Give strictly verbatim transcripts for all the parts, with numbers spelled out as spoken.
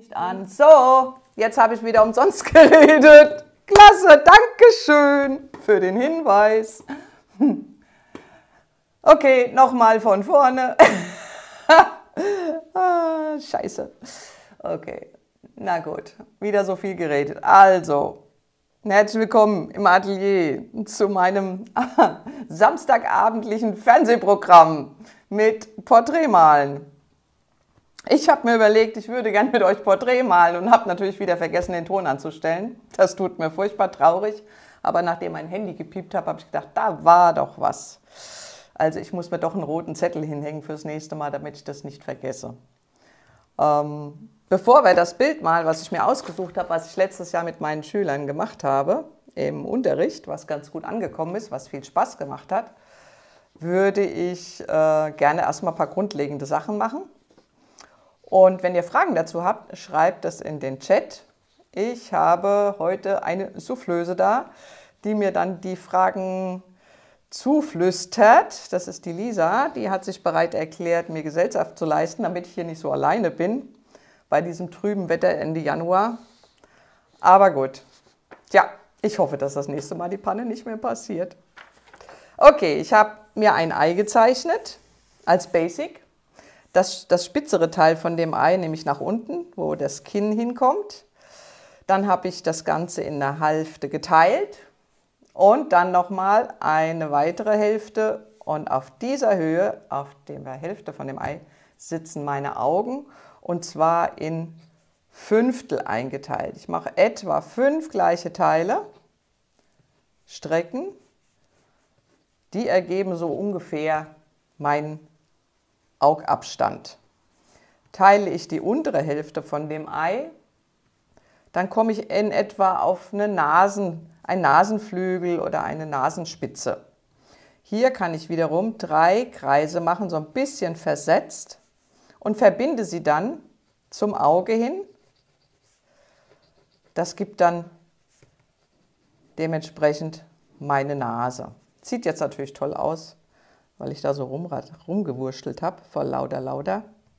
Nicht an. So, jetzt habe ich wieder umsonst geredet. Klasse, danke schön für den Hinweis. Okay, nochmal von vorne. ah, scheiße. Okay, na gut, wieder so viel geredet. Also, herzlich willkommen im Atelier zu meinem samstagabendlichen Fernsehprogramm mit Porträtmalen. Ich habe mir überlegt, ich würde gerne mit euch Porträt malen und habe natürlich wieder vergessen, den Ton anzustellen. Das tut mir furchtbar traurig, aber nachdem mein Handy gepiept hat, habe ich gedacht, da war doch was. Also ich muss mir doch einen roten Zettel hinhängen fürs nächste Mal, damit ich das nicht vergesse. Ähm, bevor wir das Bild mal, was ich mir ausgesucht habe, was ich letztes Jahr mit meinen Schülern gemacht habe, im Unterricht, was ganz gut angekommen ist, was viel Spaß gemacht hat, würde ich äh, gerne erstmal ein paar grundlegende Sachen machen. Und wenn ihr Fragen dazu habt, schreibt das in den Chat. Ich habe heute eine Soufflöse da, die mir dann die Fragen zuflüstert. Das ist die Lisa, die hat sich bereit erklärt, mir Gesellschaft zu leisten, damit ich hier nicht so alleine bin, bei diesem trüben Wetter Ende Januar. Aber gut, ja, ich hoffe, dass das nächste Mal die Panne nicht mehr passiert. Okay, ich habe mir ein Ei gezeichnet als Basic. Das, das spitzere Teil von dem Ei nehme ich nach unten, wo das Kinn hinkommt. Dann habe ich das Ganze in der Hälfte geteilt und dann nochmal eine weitere Hälfte. Und auf dieser Höhe, auf der Hälfte von dem Ei, sitzen meine Augen und zwar in Fünftel eingeteilt. Ich mache etwa fünf gleiche Teile, Strecken, die ergeben so ungefähr meinen Augabstand. Teile ich die untere Hälfte von dem Ei, dann komme ich in etwa auf eine Nasen, einen Nasenflügel oder eine Nasenspitze. Hier kann ich wiederum drei Kreise machen, so ein bisschen versetzt und verbinde sie dann zum Auge hin. Das gibt dann dementsprechend meine Nase. Sieht jetzt natürlich toll aus, weil ich da so rum, rumgewurschtelt habe, vor lauter, lauter.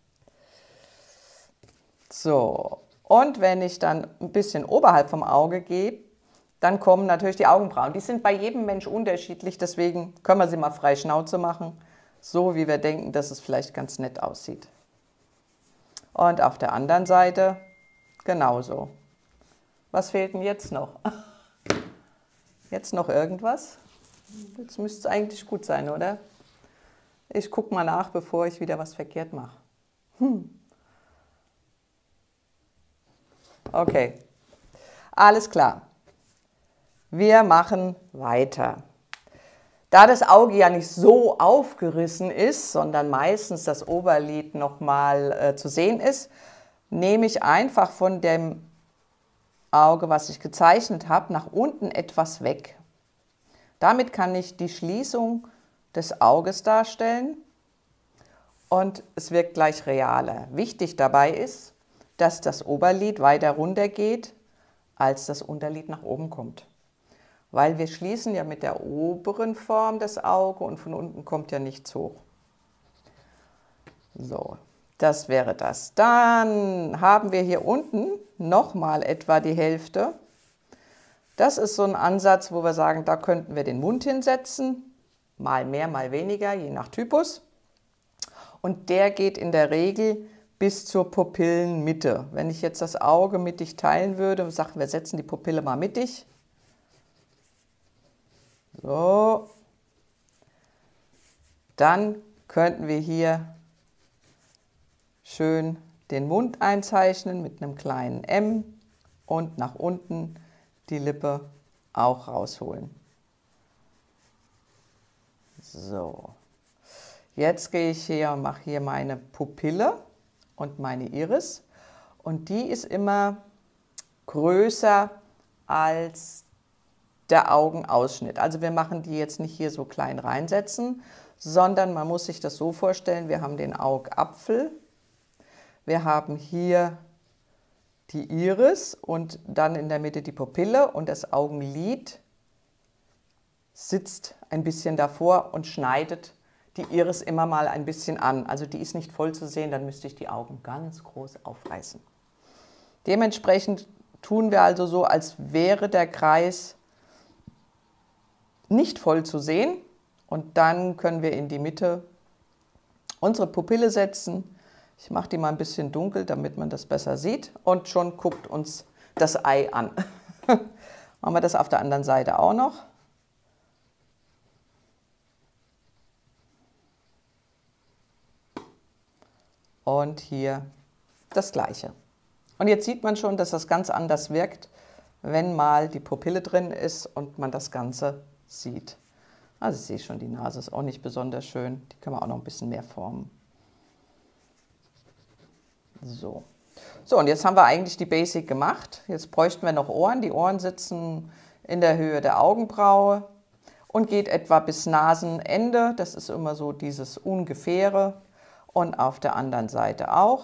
So, und wenn ich dann ein bisschen oberhalb vom Auge gehe, dann kommen natürlich die Augenbrauen. Die sind bei jedem Mensch unterschiedlich, deswegen können wir sie mal frei Schnauze machen, so wie wir denken, dass es vielleicht ganz nett aussieht. Und auf der anderen Seite genauso. Was fehlt denn jetzt noch? Jetzt noch irgendwas? Jetzt müsste es eigentlich gut sein, oder? Ich gucke mal nach, bevor ich wieder was verkehrt mache. Hm. Okay, alles klar. Wir machen weiter. Da das Auge ja nicht so aufgerissen ist, sondern meistens das Oberlid nochmal äh, zu sehen ist, nehme ich einfach von dem Auge, was ich gezeichnet habe, nach unten etwas weg. Damit kann ich die Schließung des Auges darstellen und es wirkt gleich realer. Wichtig dabei ist, dass das Oberlid weiter runter geht, als das Unterlid nach oben kommt. Weil wir schließen ja mit der oberen Form das Auge und von unten kommt ja nichts hoch. So, das wäre das. Dann haben wir hier unten nochmal etwa die Hälfte. Das ist so ein Ansatz, wo wir sagen, da könnten wir den Mund hinsetzen. Mal mehr, mal weniger, je nach Typus. Und der geht in der Regel bis zur Pupillenmitte. Wenn ich jetzt das Auge mittig teilen würde und sage, wir setzen die Pupille mal mittig. So. Dann könnten wir hier schön den Mund einzeichnen mit einem kleinen M und nach unten die Lippe auch rausholen. So, jetzt gehe ich hier und mache hier meine Pupille und meine Iris und die ist immer größer als der Augenausschnitt. Also wir machen die jetzt nicht hier so klein reinsetzen, sondern man muss sich das so vorstellen, wir haben den Augapfel, wir haben hier die Iris und dann in der Mitte die Pupille und das Augenlid sitzt ein bisschen davor und schneidet die Iris immer mal ein bisschen an. Also die ist nicht voll zu sehen, dann müsste ich die Augen ganz groß aufreißen. Dementsprechend tun wir also so, als wäre der Kreis nicht voll zu sehen. Und dann können wir in die Mitte unsere Pupille setzen. Ich mache die mal ein bisschen dunkel, damit man das besser sieht. Und schon guckt uns das Ei an. Machen wir das auf der anderen Seite auch noch. Und hier das Gleiche. Und jetzt sieht man schon, dass das ganz anders wirkt, wenn mal die Pupille drin ist und man das Ganze sieht. Also ich sehe schon, die Nase ist auch nicht besonders schön. Die können wir auch noch ein bisschen mehr formen. So. So, und jetzt haben wir eigentlich die Basic gemacht. Jetzt bräuchten wir noch Ohren. Die Ohren sitzen in der Höhe der Augenbraue und geht etwa bis Nasenende. Das ist immer so dieses Ungefähre. Und auf der anderen Seite auch.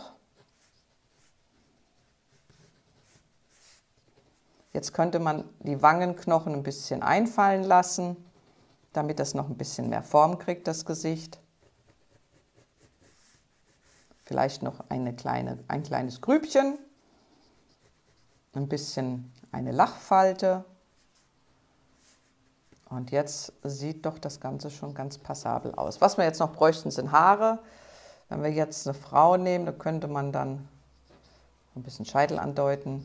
Jetzt könnte man die Wangenknochen ein bisschen einfallen lassen, damit das noch ein bisschen mehr Form kriegt, das Gesicht. Vielleicht noch eine kleine, ein kleines Grübchen, ein bisschen eine Lachfalte. Und jetzt sieht doch das Ganze schon ganz passabel aus. Was wir jetzt noch bräuchten, sind Haare. Wenn wir jetzt eine Frau nehmen, da könnte man dann ein bisschen Scheitel andeuten.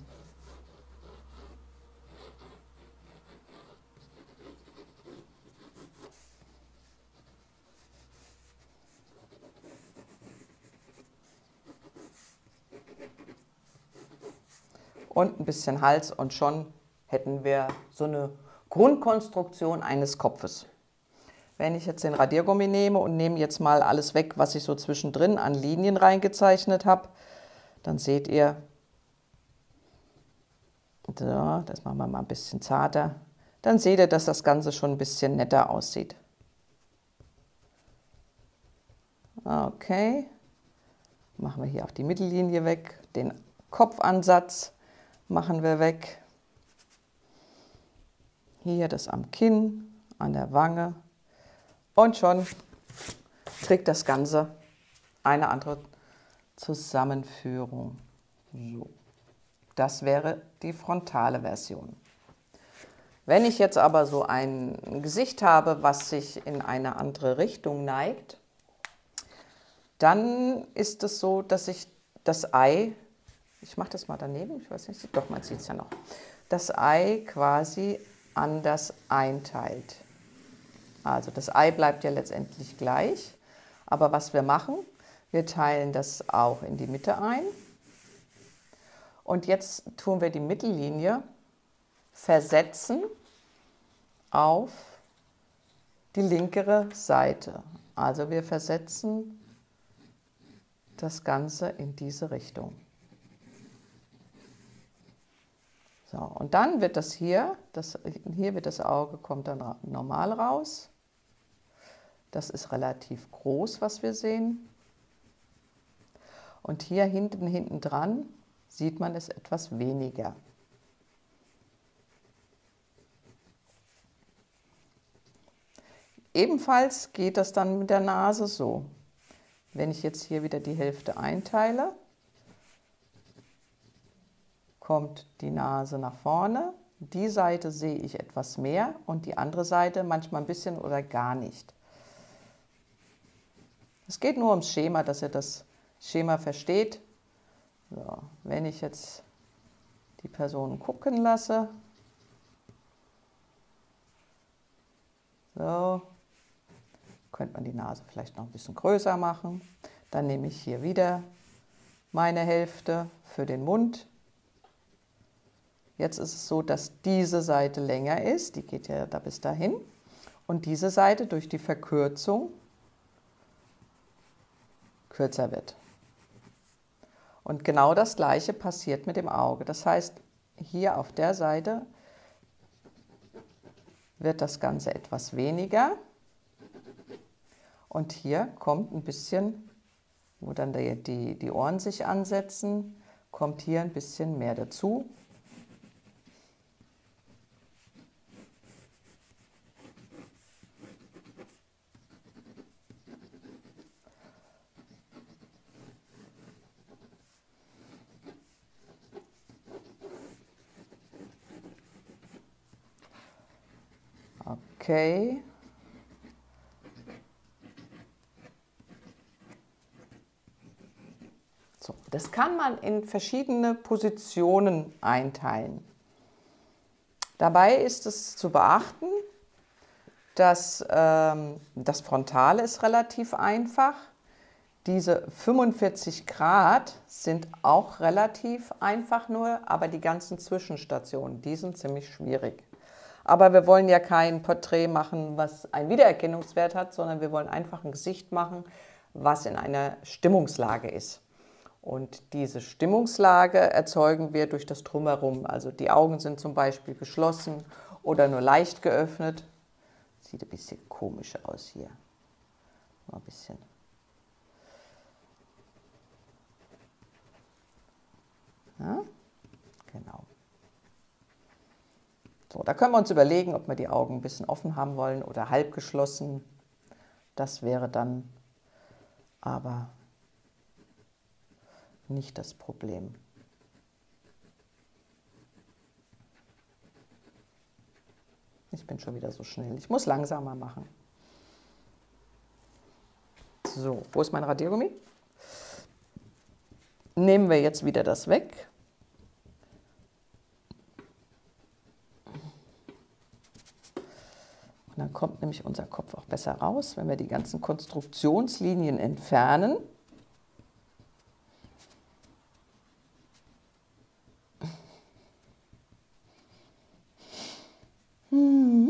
Und ein bisschen Hals und schon hätten wir so eine Grundkonstruktion eines Kopfes. Wenn ich jetzt den Radiergummi nehme und nehme jetzt mal alles weg, was ich so zwischendrin an Linien reingezeichnet habe, dann seht ihr, so, das machen wir mal ein bisschen zarter, dann seht ihr, dass das Ganze schon ein bisschen netter aussieht. Okay, machen wir hier auch die Mittellinie weg, den Kopfansatz machen wir weg. Hier das am Kinn, an der Wange. Und schon kriegt das Ganze eine andere Zusammenführung. So. Das wäre die frontale Version. Wenn ich jetzt aber so ein Gesicht habe, was sich in eine andere Richtung neigt, dann ist es so, dass ich das Ei, ich mache das mal daneben, ich weiß nicht, doch, man sieht es ja noch, das Ei quasi anders einteilt. Also das Ei bleibt ja letztendlich gleich, aber was wir machen, wir teilen das auch in die Mitte ein und jetzt tun wir die Mittellinie versetzen auf die linkere Seite. Also wir versetzen das Ganze in diese Richtung. So, und dann wird das hier, das, hier wird das Auge, kommt dann normal raus. Das ist relativ groß, was wir sehen. Und hier hinten, hinten dran sieht man es etwas weniger. Ebenfalls geht das dann mit der Nase so. Wenn ich jetzt hier wieder die Hälfte einteile, kommt die Nase nach vorne. Die Seite sehe ich etwas mehr und die andere Seite manchmal ein bisschen oder gar nicht. Es geht nur ums Schema, dass ihr das Schema versteht. So, wenn ich jetzt die Person gucken lasse, so, könnte man die Nase vielleicht noch ein bisschen größer machen. Dann nehme ich hier wieder meine Hälfte für den Mund. Jetzt ist es so, dass diese Seite länger ist, die geht ja da bis dahin. Und diese Seite durch die Verkürzung kürzer wird. Und genau das Gleiche passiert mit dem Auge. Das heißt, hier auf der Seite wird das Ganze etwas weniger. Und hier kommt ein bisschen, wo dann die, die, die Ohren sich ansetzen, kommt hier ein bisschen mehr dazu. Okay. So, das kann man in verschiedene Positionen einteilen. Dabei ist es zu beachten, dass ähm, das Frontale ist relativ einfach. Diese fünfundvierzig Grad sind auch relativ einfach nur, aber die ganzen Zwischenstationen, die sind ziemlich schwierig. Aber wir wollen ja kein Porträt machen, was einen Wiedererkennungswert hat, sondern wir wollen einfach ein Gesicht machen, was in einer Stimmungslage ist. Und diese Stimmungslage erzeugen wir durch das Drumherum. Also die Augen sind zum Beispiel geschlossen oder nur leicht geöffnet. Sieht ein bisschen komisch aus hier. Mal ein bisschen. Ja, genau. So, da können wir uns überlegen, ob wir die Augen ein bisschen offen haben wollen oder halb geschlossen. Das wäre dann aber nicht das Problem. Ich bin schon wieder so schnell. Ich muss langsamer machen. So, wo ist mein Radiergummi? Nehmen wir jetzt wieder das weg. Und dann kommt nämlich unser Kopf auch besser raus, wenn wir die ganzen Konstruktionslinien entfernen. Hm.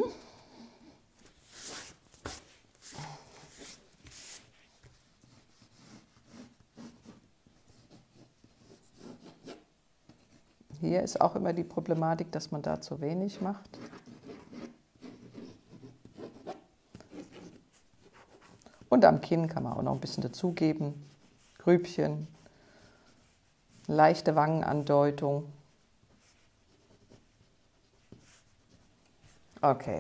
Hier ist auch immer die Problematik, dass man da zu wenig macht. Und am Kinn kann man auch noch ein bisschen dazugeben. Grübchen, leichte Wangenandeutung. Okay.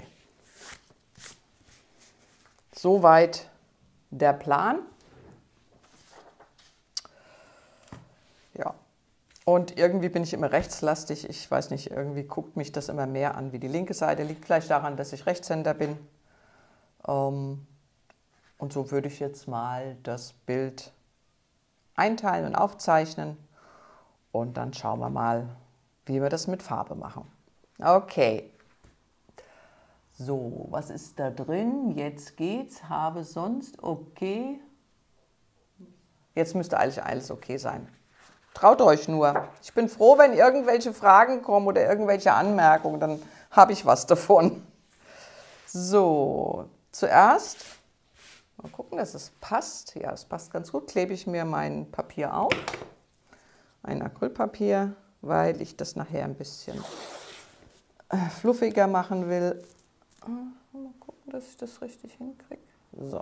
Soweit der Plan. Ja. Und irgendwie bin ich immer rechtslastig. Ich weiß nicht, irgendwie guckt mich das immer mehr an wie die linke Seite. Liegt vielleicht daran, dass ich Rechtshänder bin. Ähm, und so würde ich jetzt mal das Bild einteilen und aufzeichnen. Und dann schauen wir mal, wie wir das mit Farbe machen. Okay. So, was ist da drin? Jetzt geht's. Habe sonst okay. Jetzt müsste eigentlich alles okay sein. Traut euch nur. Ich bin froh, wenn irgendwelche Fragen kommen oder irgendwelche Anmerkungen, dann habe ich was davon. So, zuerst mal gucken, dass es passt. Ja, es passt ganz gut. Klebe ich mir mein Papier auf, ein Acrylpapier, weil ich das nachher ein bisschen fluffiger machen will. Mal gucken, dass ich das richtig hinkriege. So.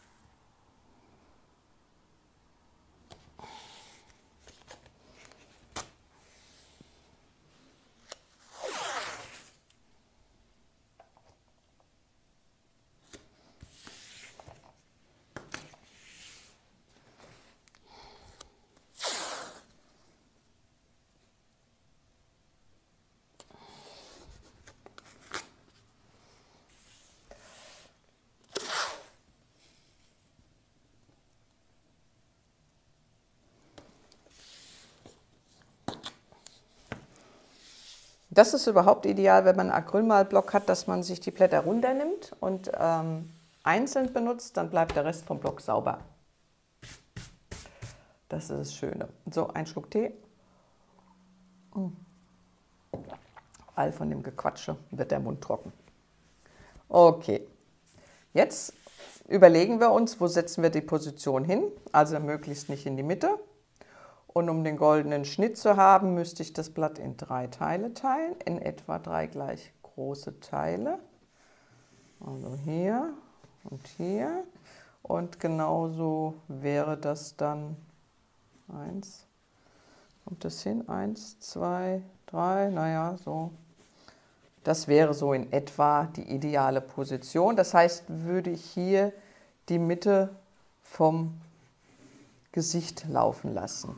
Das ist überhaupt ideal, wenn man einen Acrylmalblock hat, dass man sich die Blätter runternimmt und ähm, einzeln benutzt, dann bleibt der Rest vom Block sauber. Das ist das Schöne. So, ein Schluck Tee. All von dem Gequatsche wird der Mund trocken. Okay, jetzt überlegen wir uns, wo setzen wir die Position hin, also möglichst nicht in die Mitte. Und um den goldenen Schnitt zu haben, müsste ich das Blatt in drei Teile teilen, in etwa drei gleich große Teile. Also hier und hier. Und genauso wäre das dann eins. Kommt das hin? Eins, zwei, drei, naja, so. Das wäre so in etwa die ideale Position. Das heißt, würde ich hier die Mitte vom Gesicht laufen lassen.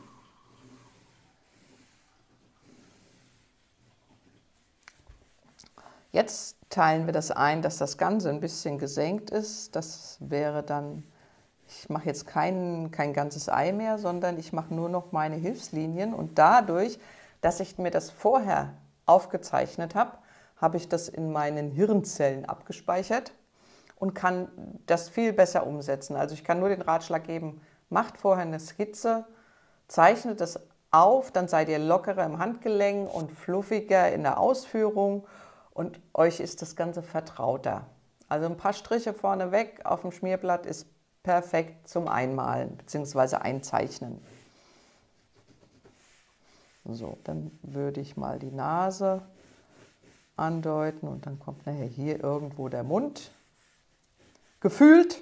Jetzt teilen wir das ein, dass das Ganze ein bisschen gesenkt ist. Das wäre dann, ich mache jetzt kein, kein ganzes Ei mehr, sondern ich mache nur noch meine Hilfslinien. Und dadurch, dass ich mir das vorher aufgezeichnet habe, habe ich das in meinen Hirnzellen abgespeichert und kann das viel besser umsetzen. Also ich kann nur den Ratschlag geben, macht vorher eine Skizze, zeichnet das auf, dann seid ihr lockerer im Handgelenk und fluffiger in der Ausführung und euch ist das Ganze vertrauter. Also ein paar Striche vorneweg auf dem Schmierblatt ist perfekt zum Einmalen bzw. Einzeichnen. So, dann würde ich mal die Nase andeuten und dann kommt nachher hier irgendwo der Mund. Gefühlt.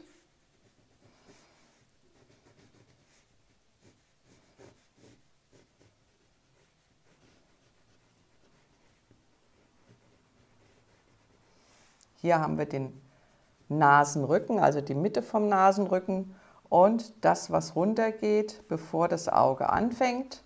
Hier haben wir den Nasenrücken, also die Mitte vom Nasenrücken und das, was runtergeht, bevor das Auge anfängt.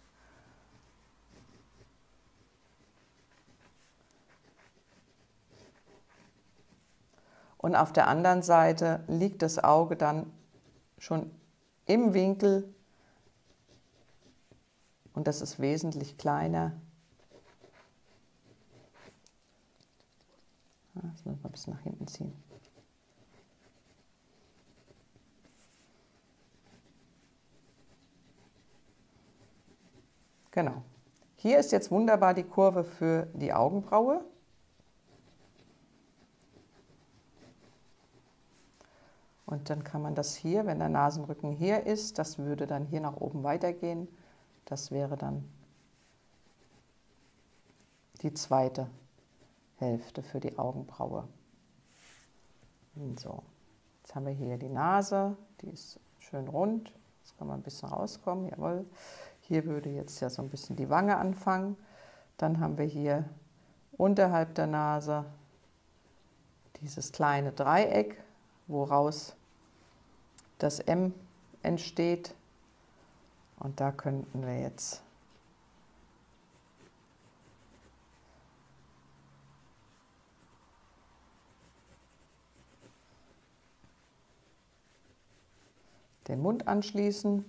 Und auf der anderen Seite liegt das Auge dann schon im Winkel und das ist wesentlich kleiner. Das müssen wir ein bisschen nach hinten ziehen. Genau. Hier ist jetzt wunderbar die Kurve für die Augenbraue. Und dann kann man das hier, wenn der Nasenrücken hier ist, das würde dann hier nach oben weitergehen. Das wäre dann die zweite Hälfte für die Augenbraue. So, jetzt haben wir hier die Nase, die ist schön rund. Jetzt kann man ein bisschen rauskommen, jawohl. Hier würde jetzt ja so ein bisschen die Wange anfangen. Dann haben wir hier unterhalb der Nase dieses kleine Dreieck, woraus das M entsteht. Und da könnten wir jetzt den Mund anschließen.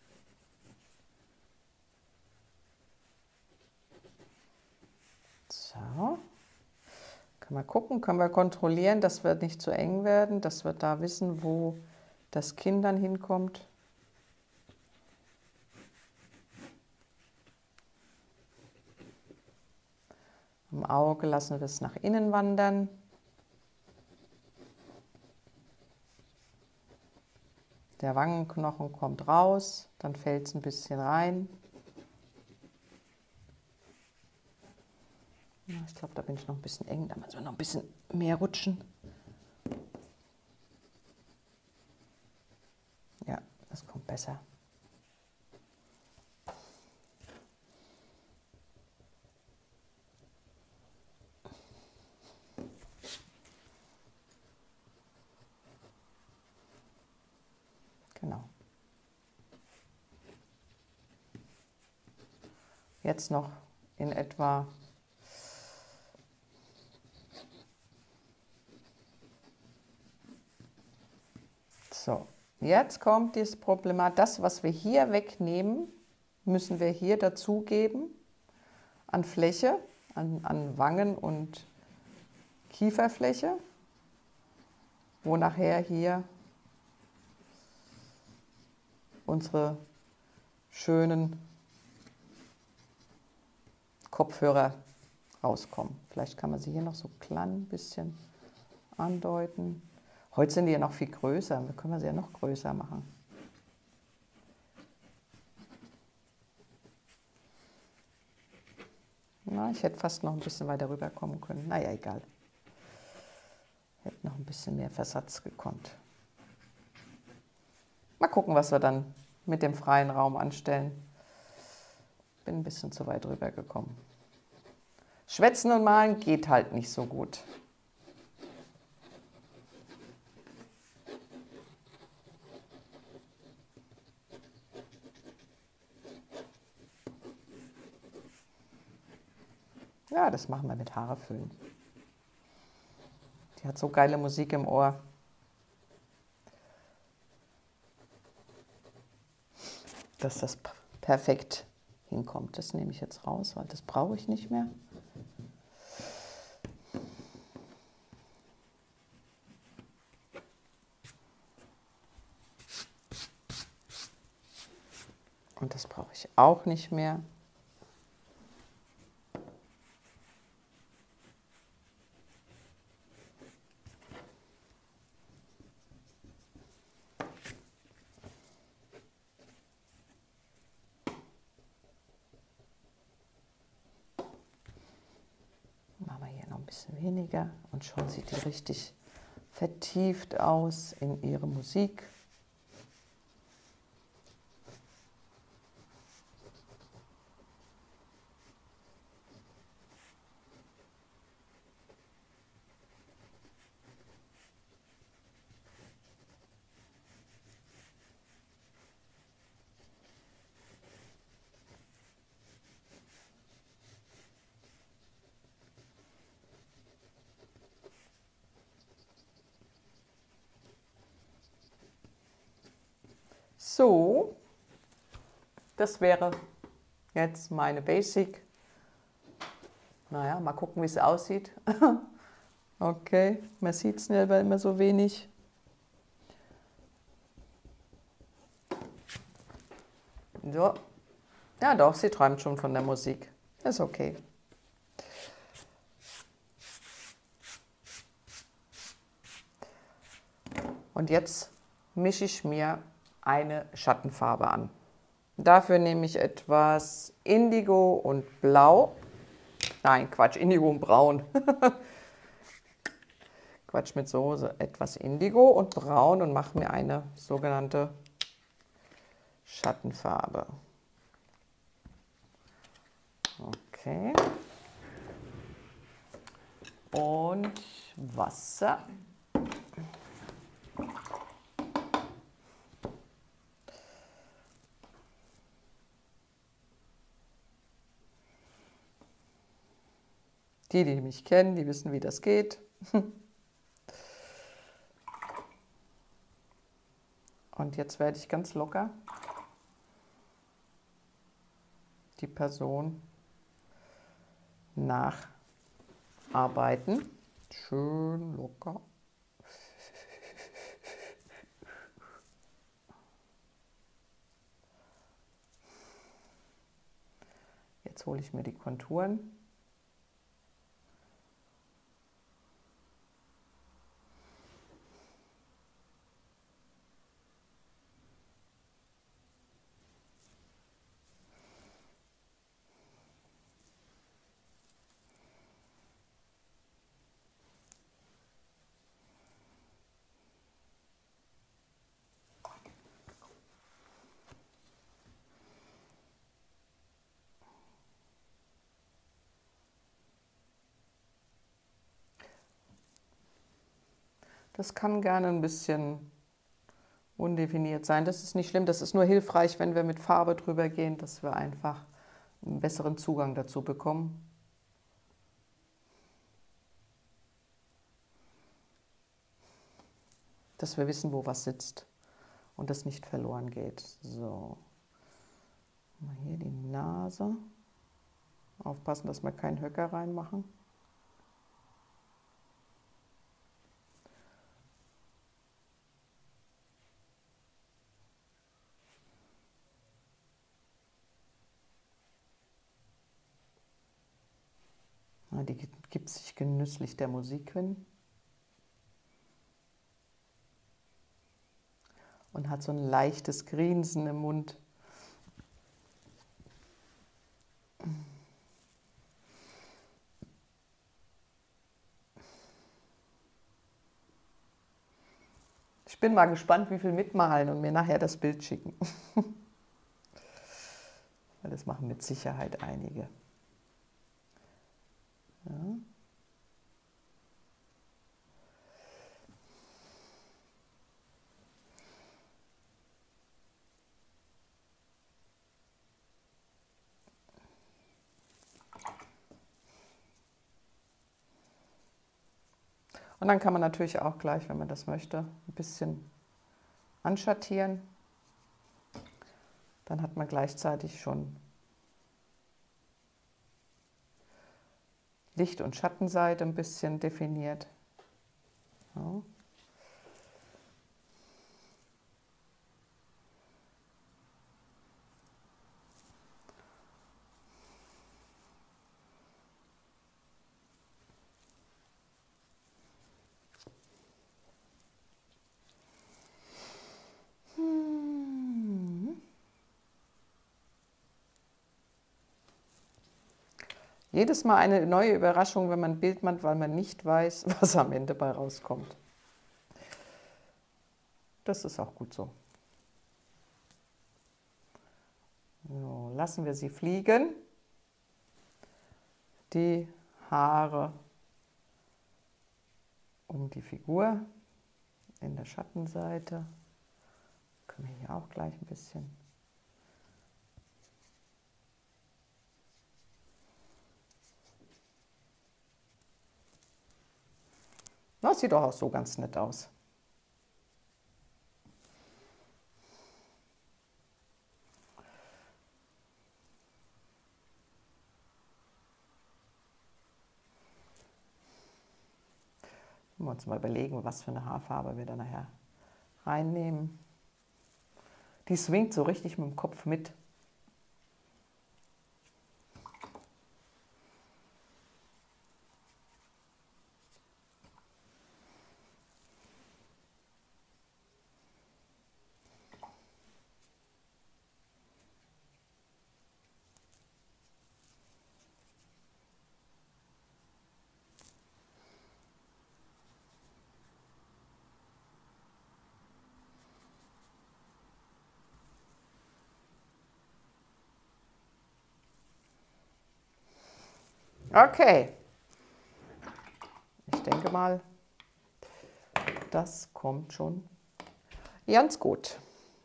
So. Können wir gucken, können wir kontrollieren, dass wir nicht zu eng werden, dass wir da wissen, wo das Kinn dann hinkommt. Im Auge lassen wir es nach innen wandern. Der Wangenknochen kommt raus, dann fällt es ein bisschen rein. Ja, ich glaube, da bin ich noch ein bisschen eng, da müssen wir noch ein bisschen mehr rutschen. Ja, das kommt besser. Genau. Jetzt noch in etwa so. Jetzt kommt dieses Problem, das, was wir hier wegnehmen, müssen wir hier dazugeben an Fläche, an, an Wangen- und Kieferfläche, wo nachher hier unsere schönen Kopfhörer rauskommen. Vielleicht kann man sie hier noch so ein klein bisschen andeuten. Heute sind die ja noch viel größer, da können wir sie ja noch größer machen. Na, ich hätte fast noch ein bisschen weiter rüber kommen können. Naja, egal. Hätte noch ein bisschen mehr Versatz gekonnt. Mal gucken, was wir dann mit dem freien Raum anstellen. Bin ein bisschen zu weit rüber gekommen. Schwätzen und malen geht halt nicht so gut. Ja, das machen wir mit Haare füllen. Die hat so geile Musik im Ohr. Dass das perfekt hinkommt. Das nehme ich jetzt raus, weil das brauche ich nicht mehr. Und das brauche ich auch nicht mehr. Machen wir hier noch ein bisschen weniger und schon sieht die richtig vertieft aus in ihre Musik. So, das wäre jetzt meine Basic. Naja, mal gucken, wie es aussieht. Okay, man sieht es selber immer so wenig. So, ja doch, sie träumt schon von der Musik. Ist okay. Und jetzt mische ich mir eine Schattenfarbe an. Dafür nehme ich etwas Indigo und Blau. Nein, Quatsch, Indigo und Braun. Quatsch mit Soße. Etwas Indigo und Braun und mache mir eine sogenannte Schattenfarbe. Okay. Und Wasser. Die, die mich kennen, die wissen, wie das geht. Und jetzt werde ich ganz locker die Person nacharbeiten. Schön locker. Jetzt hole ich mir die Konturen. Das kann gerne ein bisschen undefiniert sein. Das ist nicht schlimm, das ist nur hilfreich, wenn wir mit Farbe drüber gehen, dass wir einfach einen besseren Zugang dazu bekommen. Dass wir wissen, wo was sitzt und das nicht verloren geht. So, mal hier die Nase. Aufpassen, dass wir keinen Höcker reinmachen. Die gibt sich genüsslich der Musik hin und hat so ein leichtes Grinsen im Mund. Ich bin mal gespannt, wie viel mitmalen und mir nachher das Bild schicken. Das machen mit Sicherheit einige. Ja. Und dann kann man natürlich auch gleich, wenn man das möchte, ein bisschen anschattieren. Dann hat man gleichzeitig schon Licht- und Schattenseite ein bisschen definiert. So. Jedes Mal eine neue Überraschung, wenn man ein Bild macht, weil man nicht weiß, was am Ende bei rauskommt. Das ist auch gut so. So, lassen wir sie fliegen. Die Haare um die Figur in der Schattenseite. Können wir hier auch gleich ein bisschen. Das sieht doch auch so ganz nett aus. Wenn wir uns mal überlegen, was für eine Haarfarbe wir da nachher reinnehmen. Die swingt so richtig mit dem Kopf mit. Okay. Ich denke mal, das kommt schon ganz gut.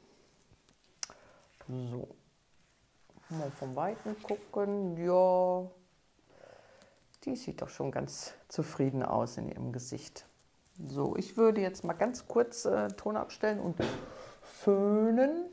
So. Mal vom Weiten gucken. Ja, die sieht doch schon ganz zufrieden aus in ihrem Gesicht. So, ich würde jetzt mal ganz kurz äh, Ton abstellen und föhnen.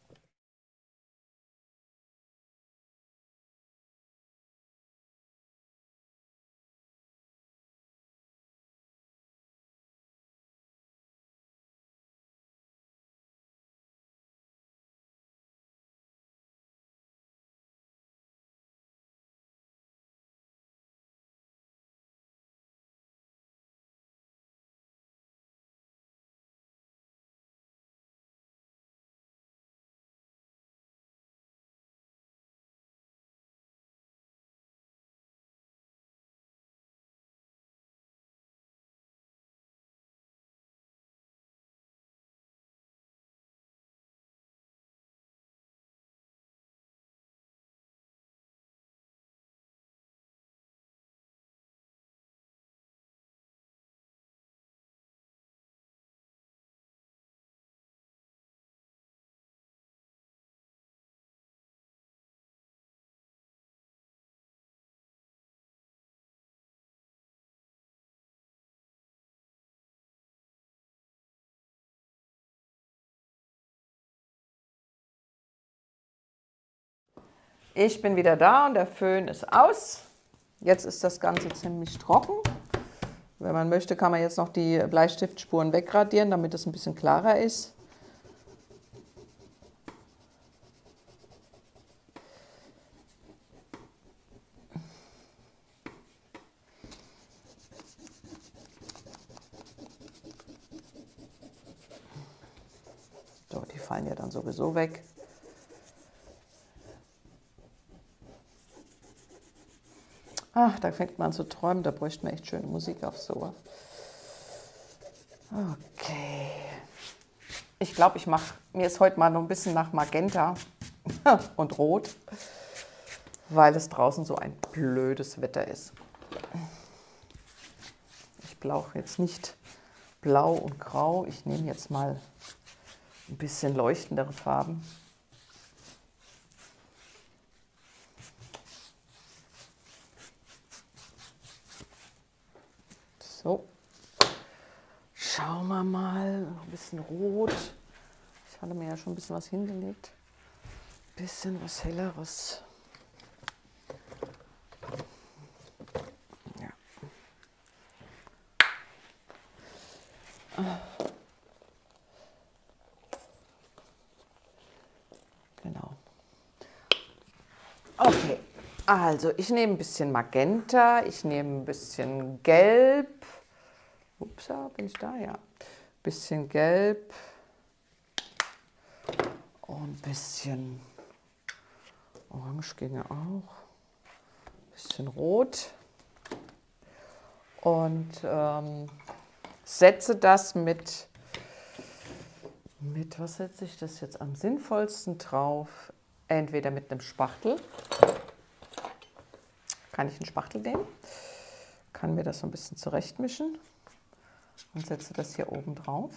Ich bin wieder da und der Föhn ist aus. Jetzt ist das Ganze ziemlich trocken. Wenn man möchte, kann man jetzt noch die Bleistiftspuren wegradieren, damit es ein bisschen klarer ist. So, die fallen ja dann sowieso weg. Ach, da fängt man an zu träumen, da bräuchte man echt schöne Musik aufs Ohr. Okay. Ich glaube, ich mache, mir ist heute mal noch ein bisschen nach Magenta und Rot, weil es draußen so ein blödes Wetter ist. Ich brauche jetzt nicht Blau und Grau, ich nehme jetzt mal ein bisschen leuchtendere Farben. So. schauen wir mal. Ein bisschen rot. Ich hatte mir ja schon ein bisschen was hingelegt. Ein bisschen was Helleres. Ja. Genau. Okay, also ich nehme ein bisschen Magenta, ich nehme ein bisschen Gelb. Upsa, bin ich da? Ja. Bisschen Gelb und ein bisschen Orange ginge auch. Bisschen Rot. Und ähm, setze das mit, mit, was setze ich das jetzt am sinnvollsten drauf? Entweder mit einem Spachtel. Kann ich einen Spachtel nehmen? Kann mir das so ein bisschen zurechtmischen und setze das hier oben drauf.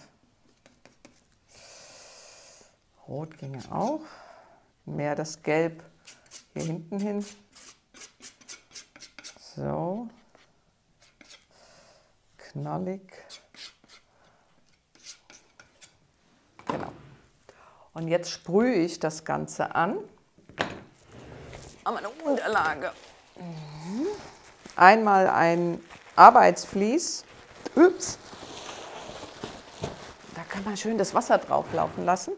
Rot ginge auch. Mehr das Gelb hier hinten hin. So. Knallig. Genau. Und jetzt sprühe ich das Ganze an. An meine Unterlage. Einmal ein Arbeitsvlies. Ups. Da kann man schön das Wasser drauf laufen lassen.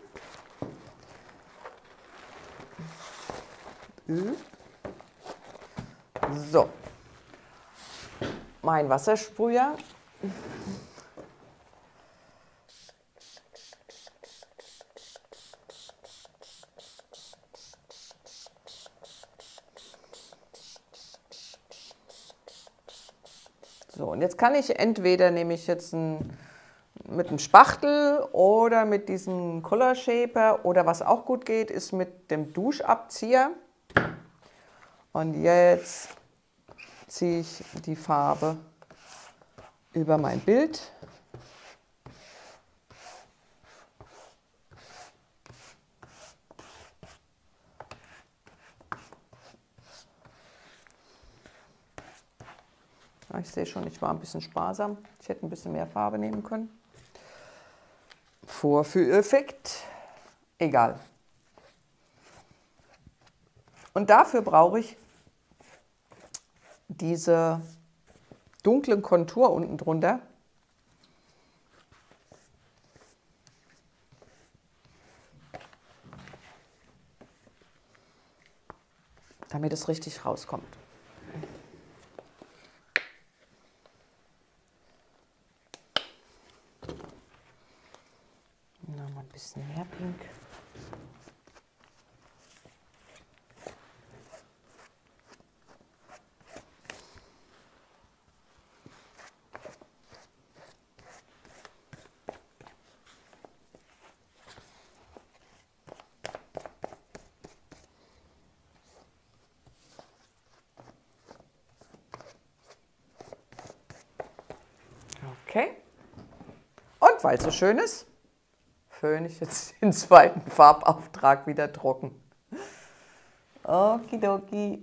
So. Mein Wassersprüher. So, und jetzt kann ich entweder nehme ich jetzt ein, mit einem Spachtel oder mit diesem Color Shaper oder was auch gut geht, ist mit dem Duschabzieher. Und jetzt ziehe ich die Farbe über mein Bild. Ich sehe schon, ich war ein bisschen sparsam. Ich hätte ein bisschen mehr Farbe nehmen können. Vorführeffekt. Egal. Und dafür brauche ich diese dunklen Kontur unten drunter. Damit es richtig rauskommt. Nochmal ein bisschen mehr Pink. Okay. Und weil es so schön ist, föhne ich jetzt den zweiten Farbauftrag wieder trocken. Okidoki.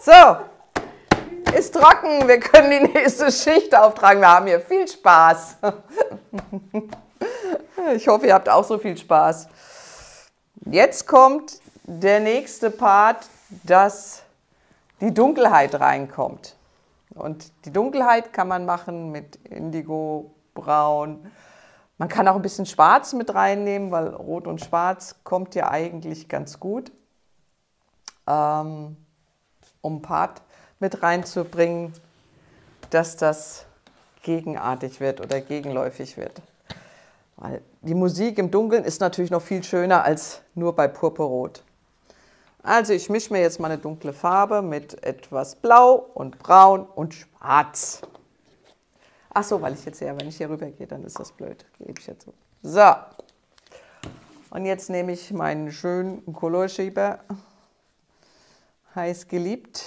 So, ist trocken. Wir können die nächste Schicht auftragen. Wir haben hier viel Spaß. Ich hoffe, ihr habt auch so viel Spaß. Jetzt kommt der nächste Part, dass die Dunkelheit reinkommt. Und die Dunkelheit kann man machen mit Indigo, Braun. Man kann auch ein bisschen Schwarz mit reinnehmen, weil Rot und Schwarz kommt ja eigentlich ganz gut, ähm, um Part mit reinzubringen, dass das gegenartig wird oder gegenläufig wird. Weil die Musik im Dunkeln ist natürlich noch viel schöner als nur bei Purpurrot. Also ich mische mir jetzt mal eine dunkle Farbe mit etwas Blau und Braun und Schwarz. Ach so, weil ich jetzt ja, wenn ich hier rüber gehe, dann ist das blöd. Gebe ich jetzt so. So. Und jetzt nehme ich meinen schönen Colorschieber, heiß geliebt.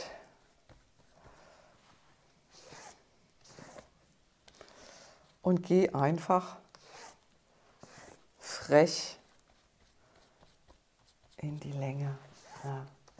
Und gehe einfach frech in die Länge. Ja.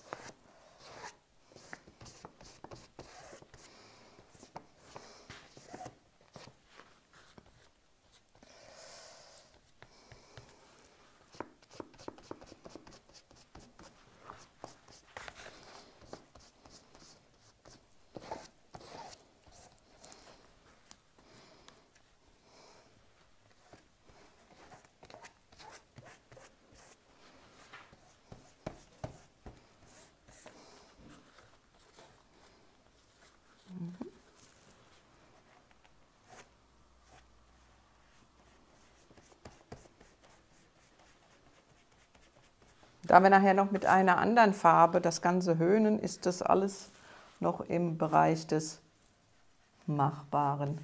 Da wir nachher noch mit einer anderen Farbe das Ganze höhnen, ist das alles noch im Bereich des Machbaren.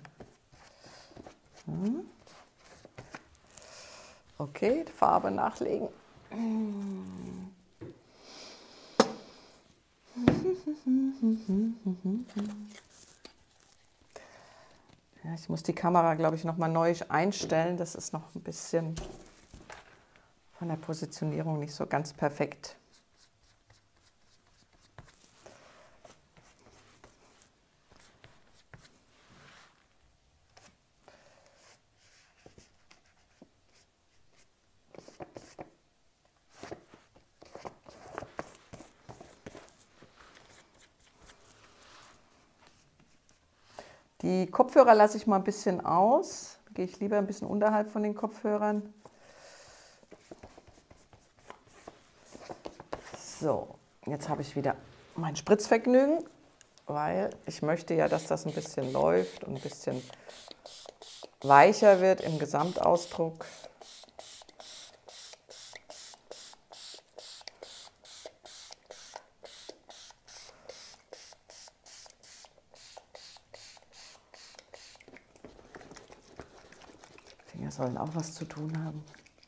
Okay, Farbe nachlegen. Ja, ich muss die Kamera, glaube ich, noch mal neu einstellen. Das ist noch ein bisschen von der Positionierung nicht so ganz perfekt. Die Kopfhörer lasse ich mal ein bisschen aus. Gehe ich lieber ein bisschen unterhalb von den Kopfhörern. So, jetzt habe ich wieder mein Spritzvergnügen, weil ich möchte ja, dass das ein bisschen läuft und ein bisschen weicher wird im Gesamtausdruck. Die Finger sollen auch was zu tun haben.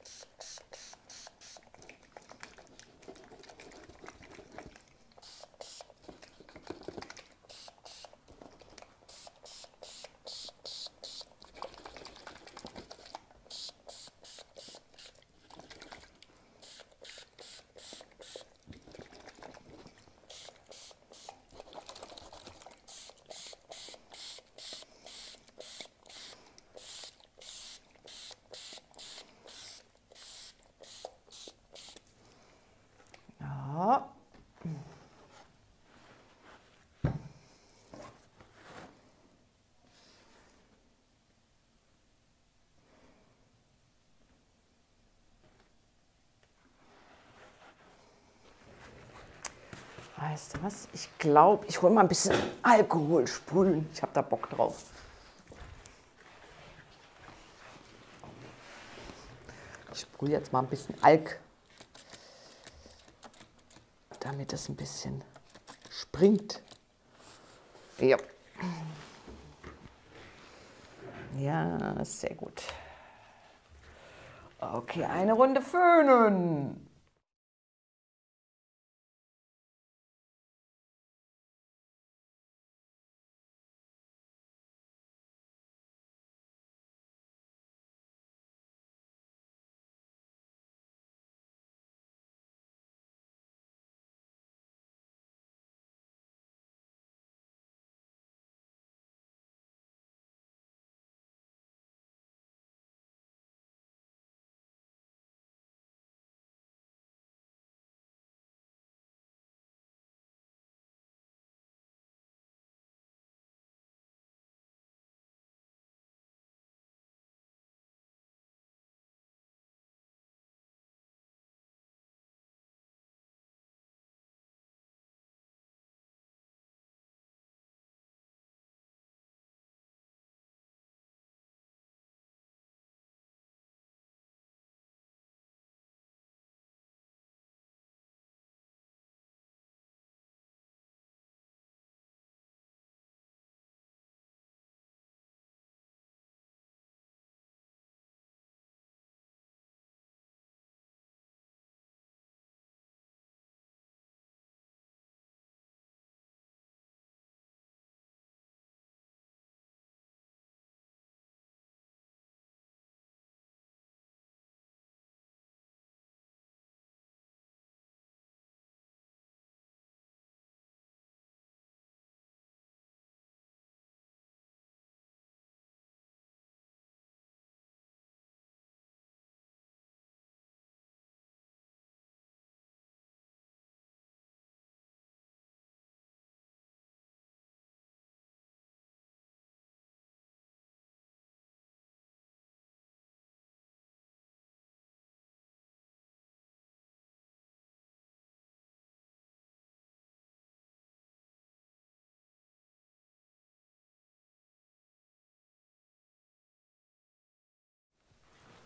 Weißt du was? Ich glaube, ich hole mal ein bisschen Alkohol sprühen. Ich habe da Bock drauf. Ich sprühe jetzt mal ein bisschen Alk, damit es ein bisschen springt. Ja. Ja, sehr gut. Okay, eine Runde föhnen.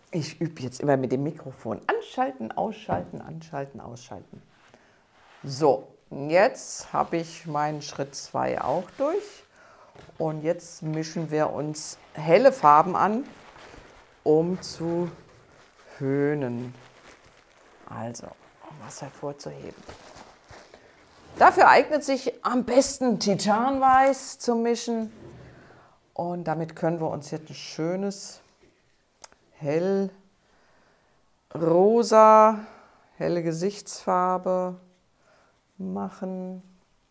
Ich übe jetzt immer mit dem Mikrofon. Anschalten, ausschalten, anschalten, ausschalten. So, jetzt habe ich meinen Schritt zwei auch durch. Und jetzt mischen wir uns helle Farben an, um zu höhnen. Also, um was hervorzuheben. Dafür eignet sich am besten Titanweiß zum Mischen. Und damit können wir uns jetzt ein schönes, hell rosa, helle Gesichtsfarbe machen.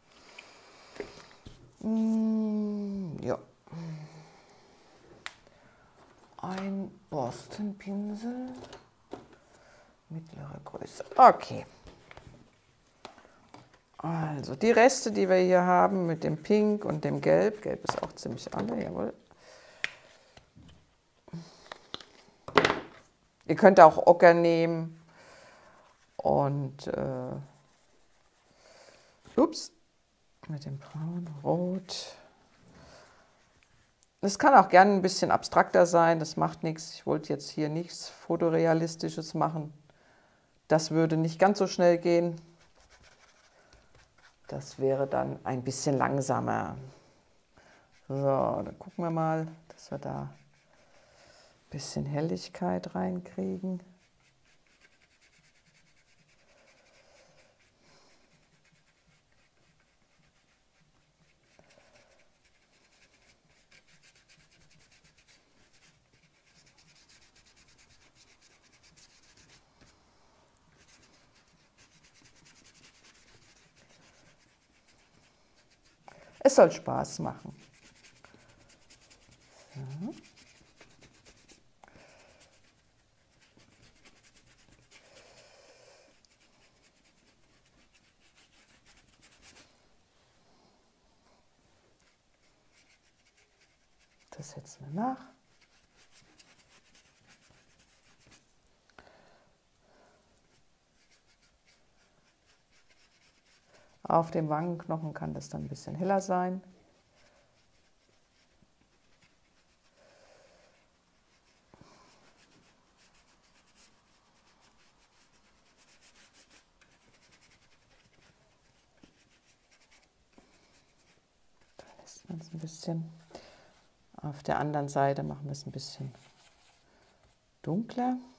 Mm, ja. Ein Borstenpinsel, mittlere Größe. Okay. Also die Reste, die wir hier haben mit dem Pink und dem Gelb. Gelb ist auch ziemlich alle, jawohl. Ihr könnt auch Ocker nehmen und äh, ups, mit dem Braun, Rot. Das kann auch gerne ein bisschen abstrakter sein, das macht nichts. Ich wollte jetzt hier nichts Fotorealistisches machen. Das würde nicht ganz so schnell gehen. Das wäre dann ein bisschen langsamer. So, dann gucken wir mal, dass wir da ein bisschen Helligkeit reinkriegen. Es soll Spaß machen. So. Das setzen wir nach. Auf dem Wangenknochen kann das dann ein bisschen heller sein. Da lässt man es ein bisschen. Auf der anderen Seite machen wir es ein bisschen dunkler.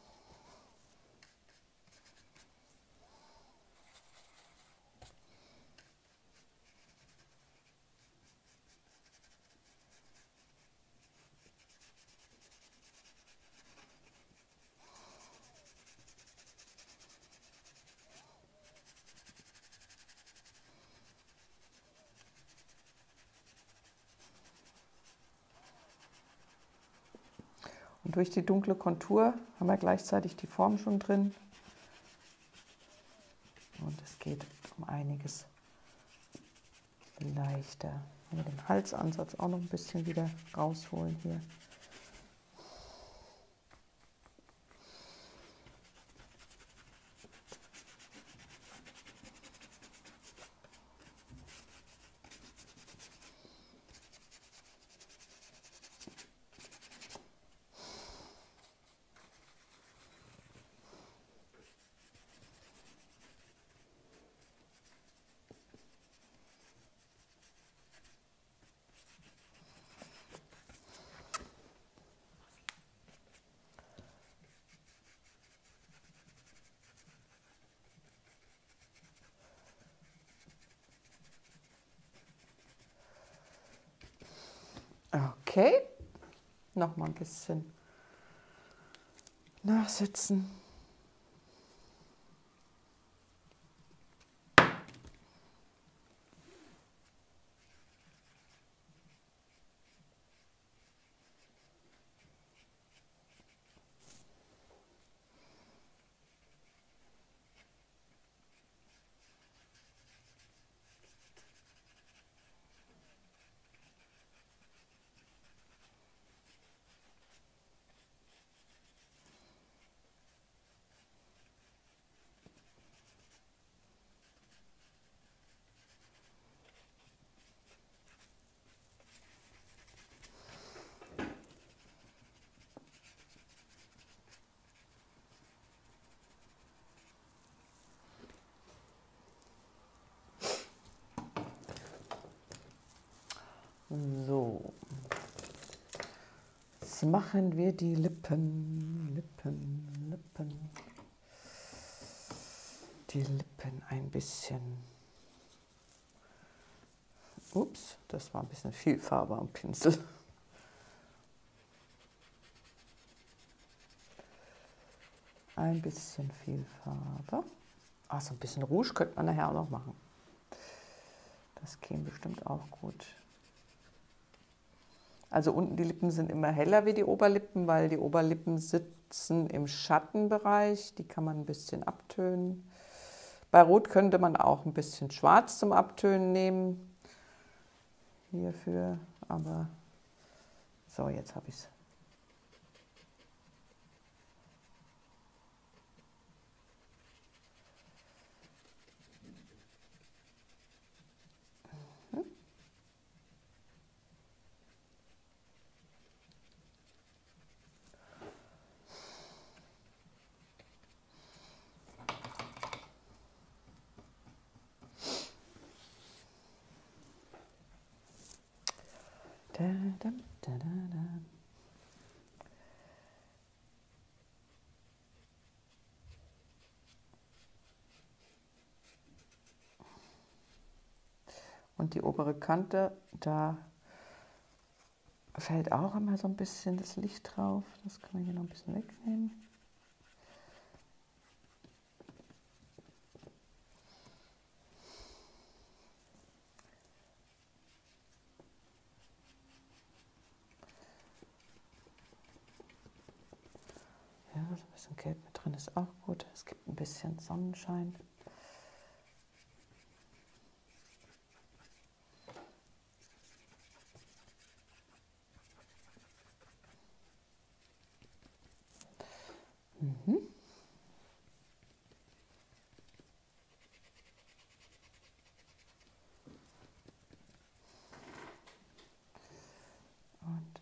Und durch die dunkle Kontur haben wir gleichzeitig die Form schon drin. Und es geht um einiges leichter. Wenn wir den Halsansatz auch noch ein bisschen wieder rausholen hier. Okay, noch mal ein bisschen nachsitzen. So. Jetzt machen wir die Lippen, Lippen, Lippen. Die Lippen ein bisschen. Ups, das war ein bisschen viel Farbe am Pinsel. Ein bisschen viel Farbe. Ach, so ein bisschen Rouge könnte man nachher auch noch machen. Das käme bestimmt auch gut. Also unten die Lippen sind immer heller wie die Oberlippen, weil die Oberlippen sitzen im Schattenbereich. Die kann man ein bisschen abtönen. Bei Rot könnte man auch ein bisschen Schwarz zum Abtönen nehmen. Hierfür, aber so, jetzt habe ich es. Da, da, da, da, da. Und die obere Kante, da fällt auch immer so ein bisschen das Licht drauf. Das kann man hier noch ein bisschen wegnehmen. Ja, so ein bisschen Gelb mit drin ist auch gut. Es gibt ein bisschen Sonnenschein. Mhm. Und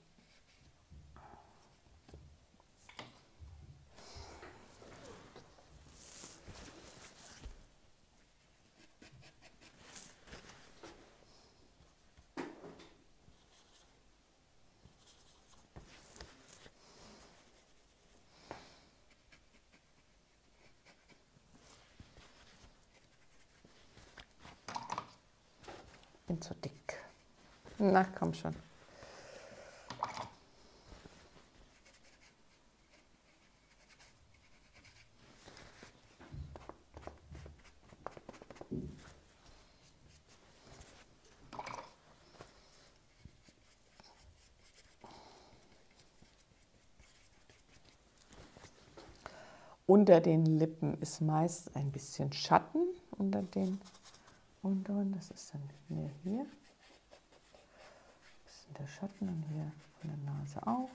bin zu dick. Na, komm schon. Unter den Lippen ist meist ein bisschen Schatten unter den unteren. Das ist dann mehr hier. Das ist der Schatten und hier von der Nase auch.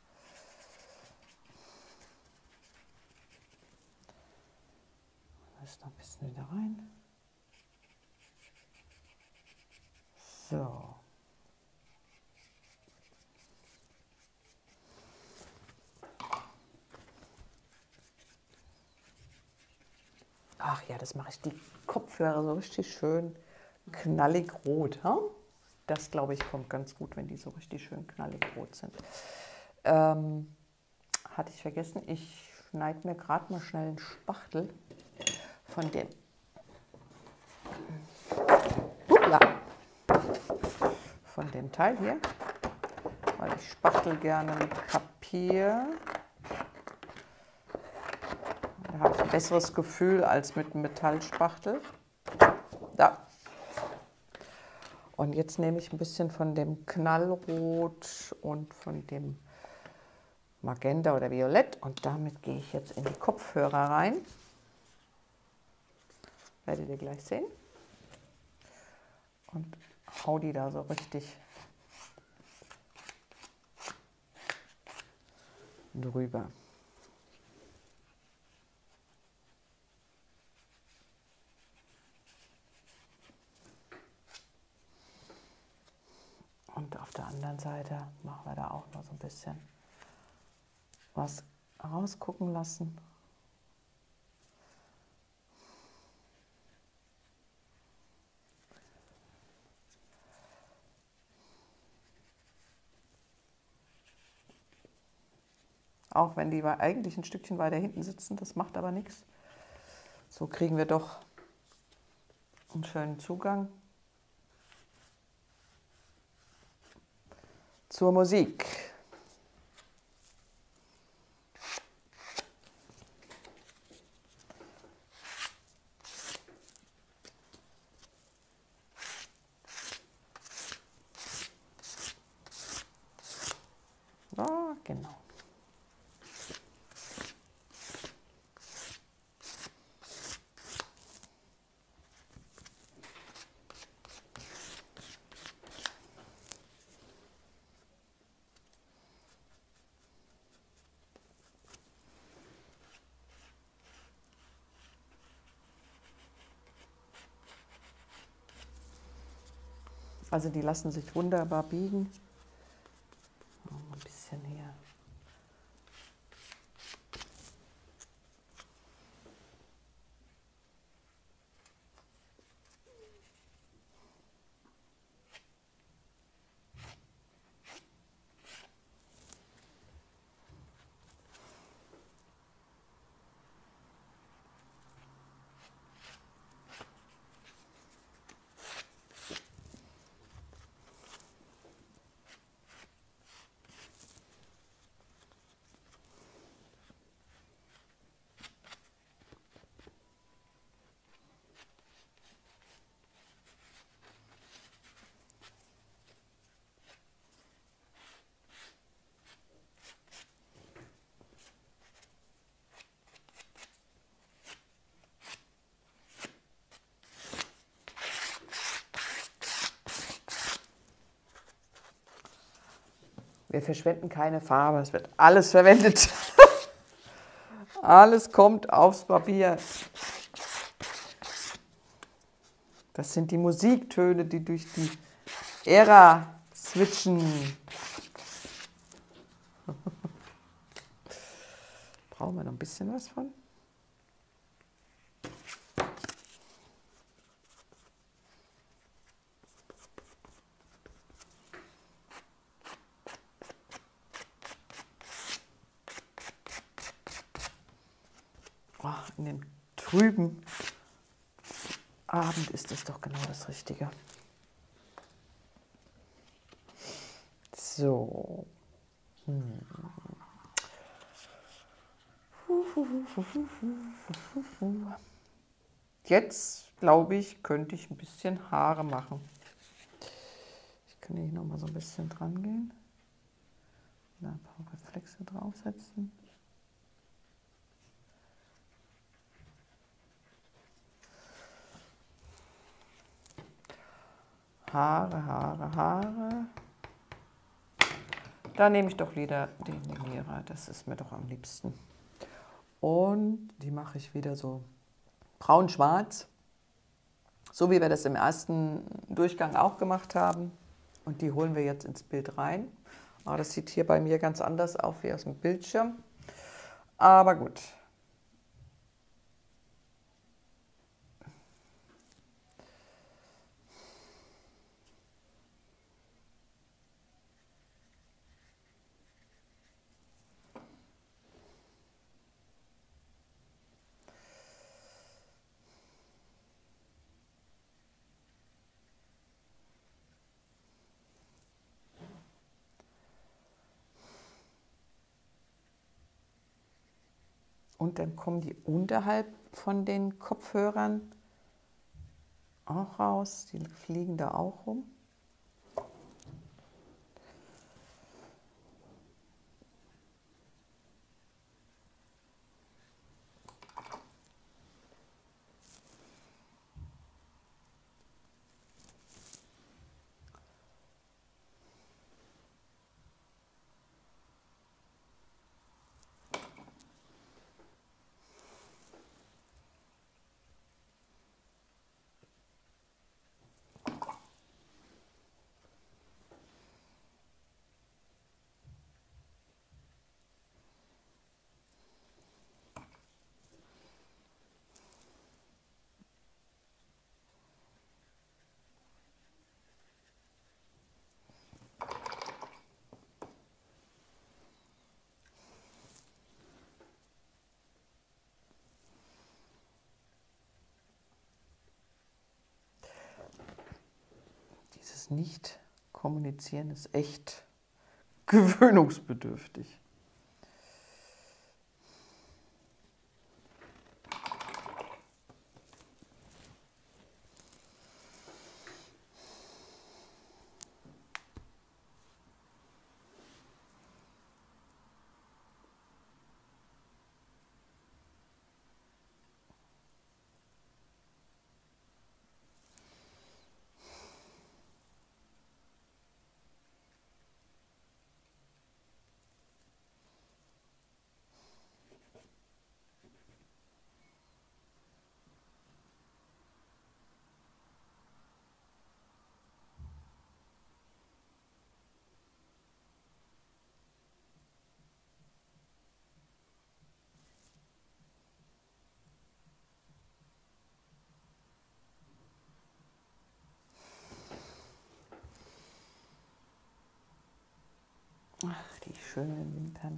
Das ist noch ein bisschen wieder rein. So. Ach ja, das mache ich die Kopfhörer so richtig schön knallig rot. Hm? Das, glaube ich, kommt ganz gut, wenn die so richtig schön knallig rot sind. Ähm, hatte ich vergessen, ich schneide mir gerade mal schnell einen Spachtel von dem, Upla, von dem Teil hier, weil ich Spachtel gerne mit Papier. Da habe ich ein besseres Gefühl als mit einem Metallspachtel. Da. Und jetzt nehme ich ein bisschen von dem Knallrot und von dem Magenta oder Violett und damit gehe ich jetzt in die Kopfhörer rein. Werdet ihr gleich sehen. Und hau die da so richtig drüber. Und auf der anderen Seite machen wir da auch noch so ein bisschen was rausgucken lassen. Auch wenn die eigentlich ein Stückchen weiter hinten sitzen, das macht aber nichts. So kriegen wir doch einen schönen Zugang zur Musik. So, genau. Also die lassen sich wunderbar biegen. Ein bisschen hier. Wir verschwenden keine Farbe, es wird alles verwendet. Alles kommt aufs Papier. Das sind die Musiktöne, die durch die Ära switchen. Brauchen wir noch ein bisschen was von? In dem trüben Abend ist es doch genau das Richtige. So. Hm. Jetzt, glaube ich, könnte ich ein bisschen Haare machen. Ich kann hier noch mal so ein bisschen dran gehen. Da ein paar Reflexe draufsetzen. Haare, Haare, Haare. Da nehme ich doch wieder den Limierer, das ist mir doch am liebsten. Und die mache ich wieder so braun-schwarz, so wie wir das im ersten Durchgang auch gemacht haben. Und die holen wir jetzt ins Bild rein. Aber das sieht hier bei mir ganz anders aus wie aus dem Bildschirm. Aber gut. Und dann kommen die unterhalb von den Kopfhörern auch raus. Die fliegen da auch rum. Das Nicht-Kommunizieren ist echt gewöhnungsbedürftig. Ach, die schönen Wimpern.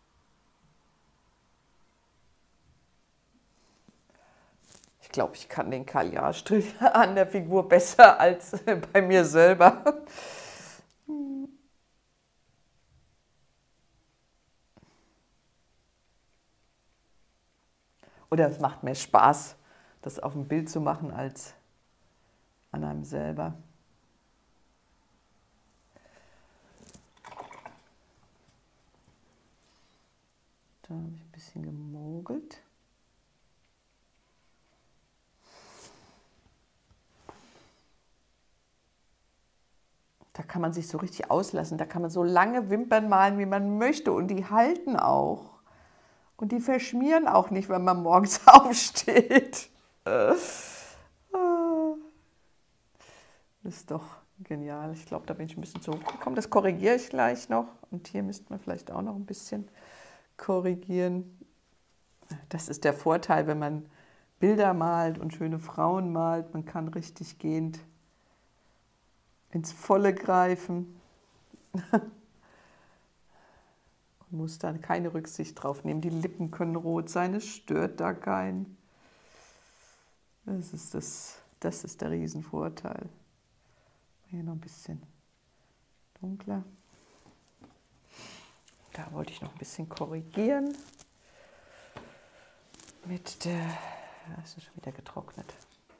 Ich glaube, ich kann den Kajalstrich an der Figur besser als bei mir selber. Oder es macht mehr Spaß, das auf dem Bild zu machen, als an einem selber. Da habe ich ein bisschen gemogelt. Da kann man sich so richtig auslassen. Da kann man so lange Wimpern malen, wie man möchte. Und die halten auch. Und die verschmieren auch nicht, wenn man morgens aufsteht. Ist doch genial. Ich glaube, da bin ich ein bisschen zu hoch gekommen. Das korrigiere ich gleich noch. Und hier müsste man vielleicht auch noch ein bisschen korrigieren. Das ist der Vorteil, wenn man Bilder malt und schöne Frauen malt. Man kann richtig gehend ins Volle greifen und muss dann keine Rücksicht drauf nehmen. Die Lippen können rot sein, es stört da keinen. Das ist, das, das ist der Riesenvorteil. Hier noch ein bisschen dunkler. Da wollte ich noch ein bisschen korrigieren. Mit der, das ist schon wieder getrocknet.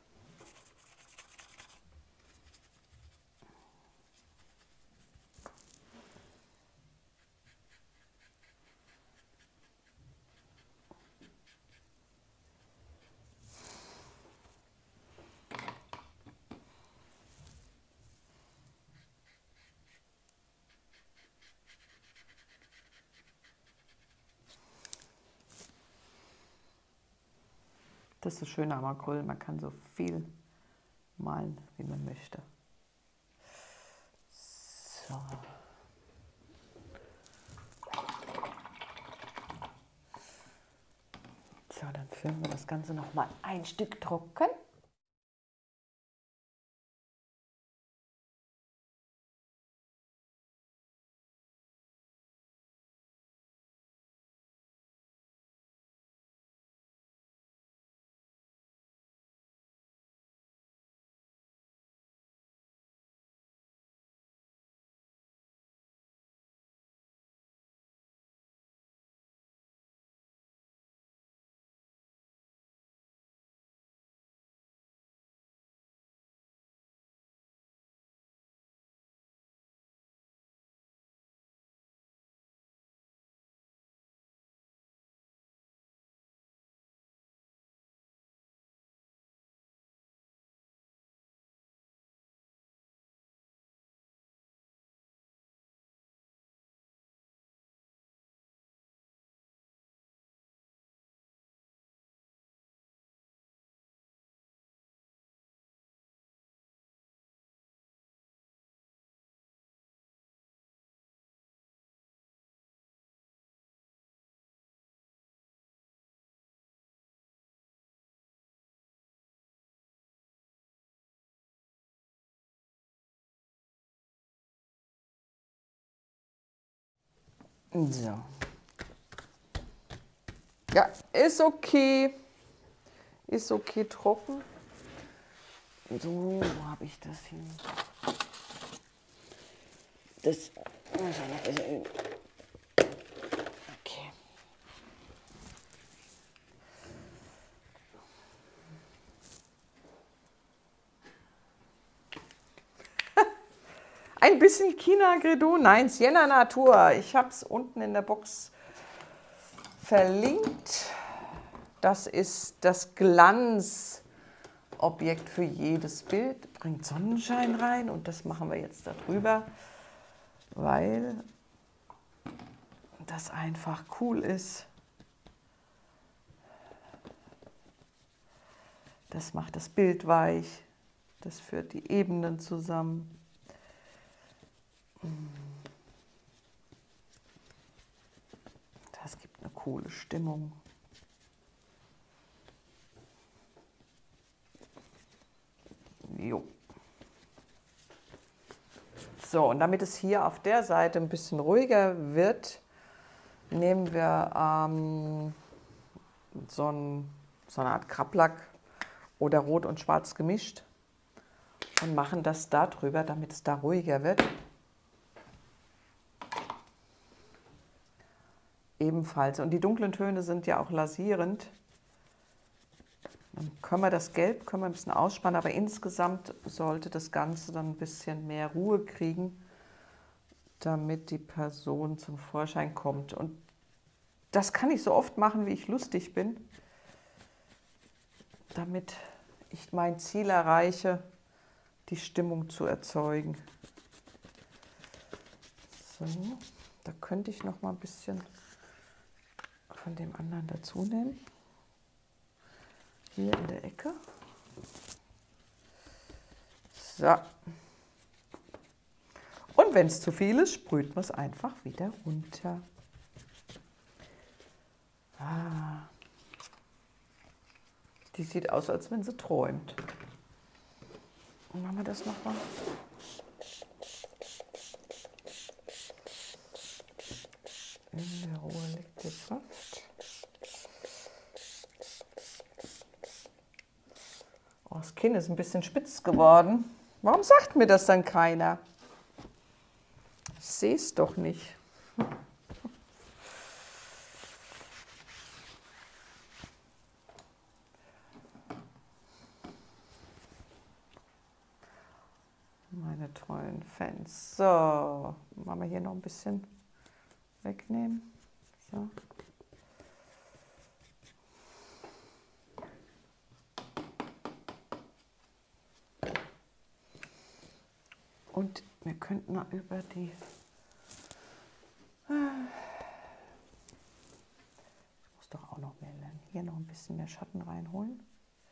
Das ist das Schöne am Acryl, man kann so viel malen, wie man möchte. So. So, dann filmen wir das Ganze noch mal ein Stück trocken. So. Ja, ist okay. Ist okay trocken. So, wo habe ich das hin? Das muss ich noch ein bisschen üben. Okay. Ein bisschen China Gredou, nein, Sienna Natur. Ich habe es unten in der Box verlinkt. Das ist das Glanzobjekt für jedes Bild. Bringt Sonnenschein rein und das machen wir jetzt darüber, weil das einfach cool ist. Das macht das Bild weich. Das führt die Ebenen zusammen. Das gibt eine coole Stimmung. Jo. So, und damit es hier auf der Seite ein bisschen ruhiger wird, nehmen wir ähm, so, ein, so eine Art Krablack oder Rot und Schwarz gemischt und machen das da drüber, damit es da ruhiger wird. Ebenfalls. Und die dunklen Töne sind ja auch lasierend. Dann können wir das Gelb können wir ein bisschen ausspannen, aber insgesamt sollte das Ganze dann ein bisschen mehr Ruhe kriegen, damit die Person zum Vorschein kommt. Und das kann ich so oft machen, wie ich lustig bin, damit ich mein Ziel erreiche, die Stimmung zu erzeugen. So, da könnte ich noch mal ein bisschen von dem anderen dazu nehmen. Hier in der Ecke. So. Und wenn es zu viel ist, sprüht man es einfach wieder runter. Ah. Die sieht aus, als wenn sie träumt. Und machen wir das nochmal. In der Ruhe liegt die Kraft. Oh, das Kinn ist ein bisschen spitz geworden. Warum sagt mir das dann keiner? Ich sehe es doch nicht. Meine treuen Fans. So, machen wir hier noch ein bisschen wegnehmen. So. Und wir könnten mal über die... Ich muss doch auch noch mehr lernen. Hier noch ein bisschen mehr Schatten reinholen.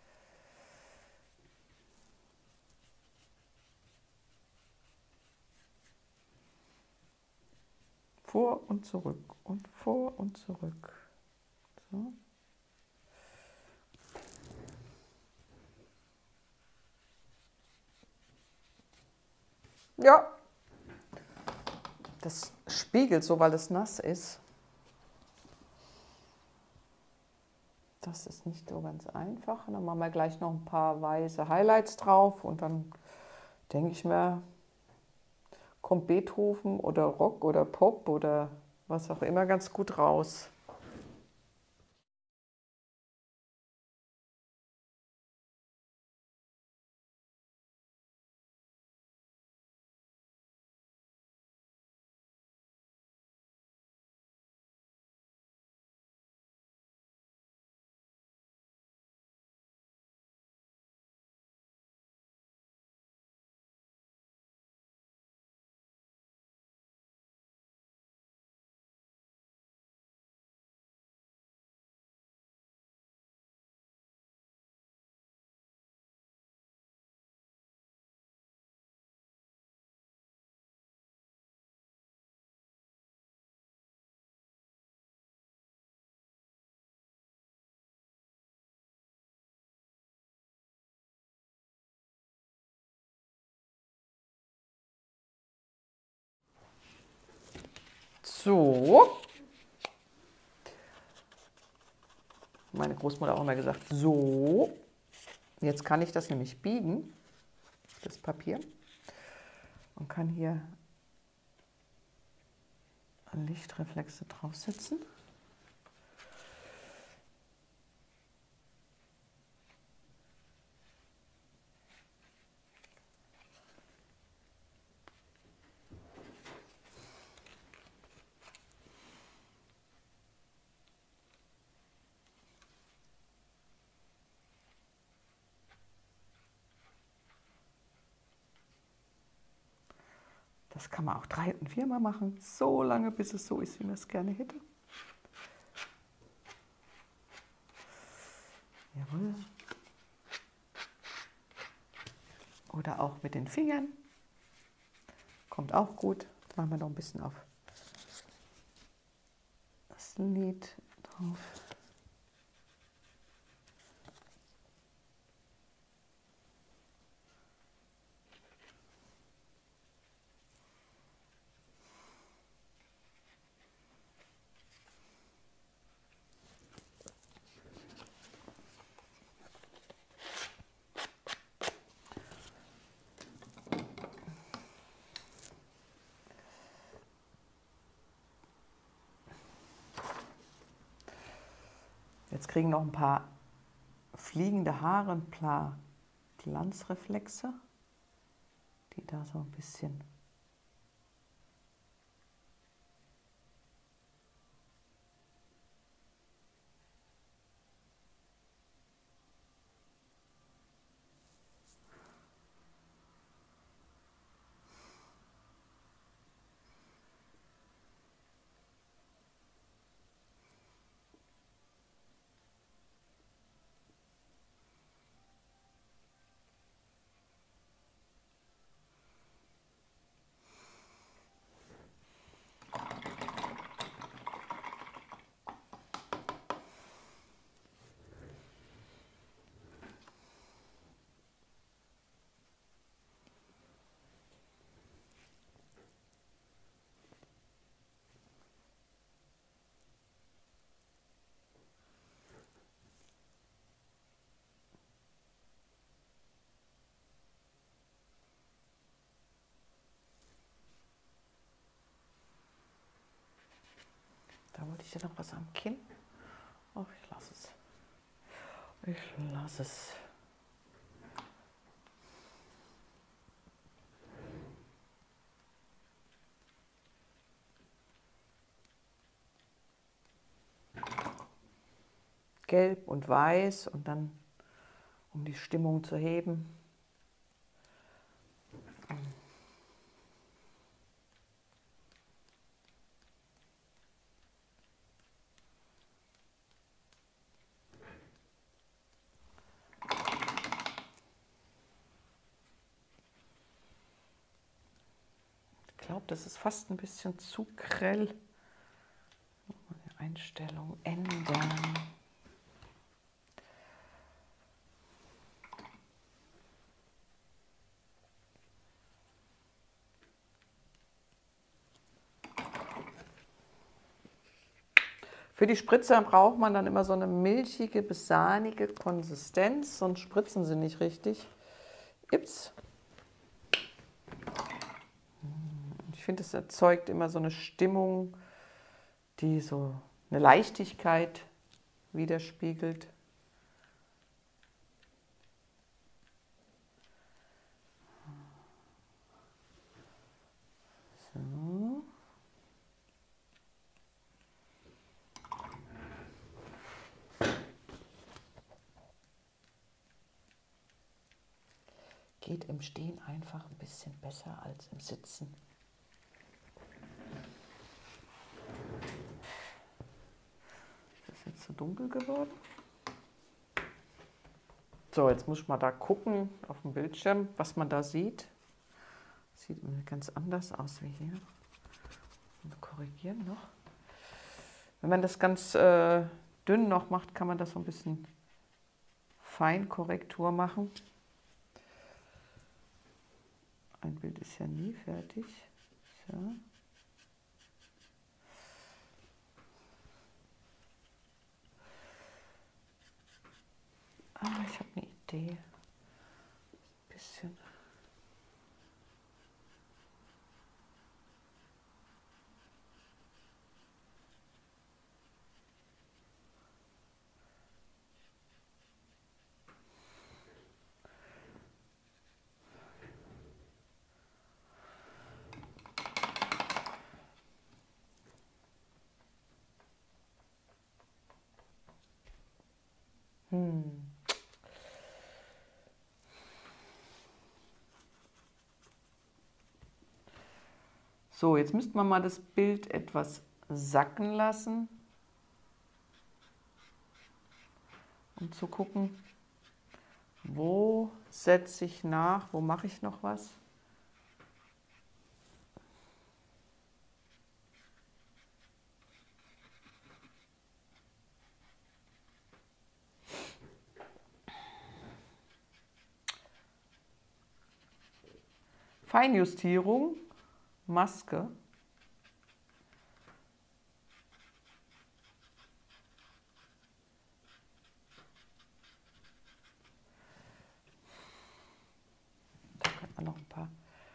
Vor und zurück und vor und zurück. So. Ja, das spiegelt so, weil es nass ist. Das ist nicht so ganz einfach. Und dann machen wir gleich noch ein paar weiße Highlights drauf und dann denke ich mir, kommt Beethoven oder Rock oder Pop oder was auch immer ganz gut raus. So. Meine Großmutter auch immer gesagt, so. Jetzt kann ich das nämlich biegen, das Papier, und kann hier Lichtreflexe draufsetzen. Das kann man auch drei und viermal machen, so lange, bis es so ist, wie man es gerne hätte. Jawohl. Oder auch mit den Fingern. Kommt auch gut. Machen wir noch ein bisschen auf das Lid drauf. Jetzt kriegen noch ein paar fliegende Haare, ein paar Glanzreflexe, die da so ein bisschen Da wollte ich ja noch was am Kinn. Oh, ich lasse es. Ich lasse es. Gelb und weiß und dann, um die Stimmung zu heben. Ich glaube, das ist fast ein bisschen zu grell. Die Einstellung ändern. Für die Spritzer braucht man dann immer so eine milchige bis sahnige Konsistenz, sonst spritzen sie nicht richtig. Ups. Ich finde, es erzeugt immer so eine Stimmung, die so eine Leichtigkeit widerspiegelt. So. Geht im Stehen einfach ein bisschen besser als im Sitzen. Ist das jetzt zu dunkel geworden? So, jetzt muss ich mal da gucken auf dem Bildschirm, was man da sieht. Sieht ganz anders aus wie hier. Wir korrigieren noch. Wenn man das ganz äh, dünn noch macht, kann man das so ein bisschen Feinkorrektur machen. Ein Bild ist ja nie fertig. So. Ah, ich habe eine Idee. Ein bisschen. Hm. So, jetzt müssten wir mal das Bild etwas sacken lassen, um zu gucken, wo setze ich nach, wo mache ich noch was. Feinjustierung, Maske. Da könnte man noch ein paar.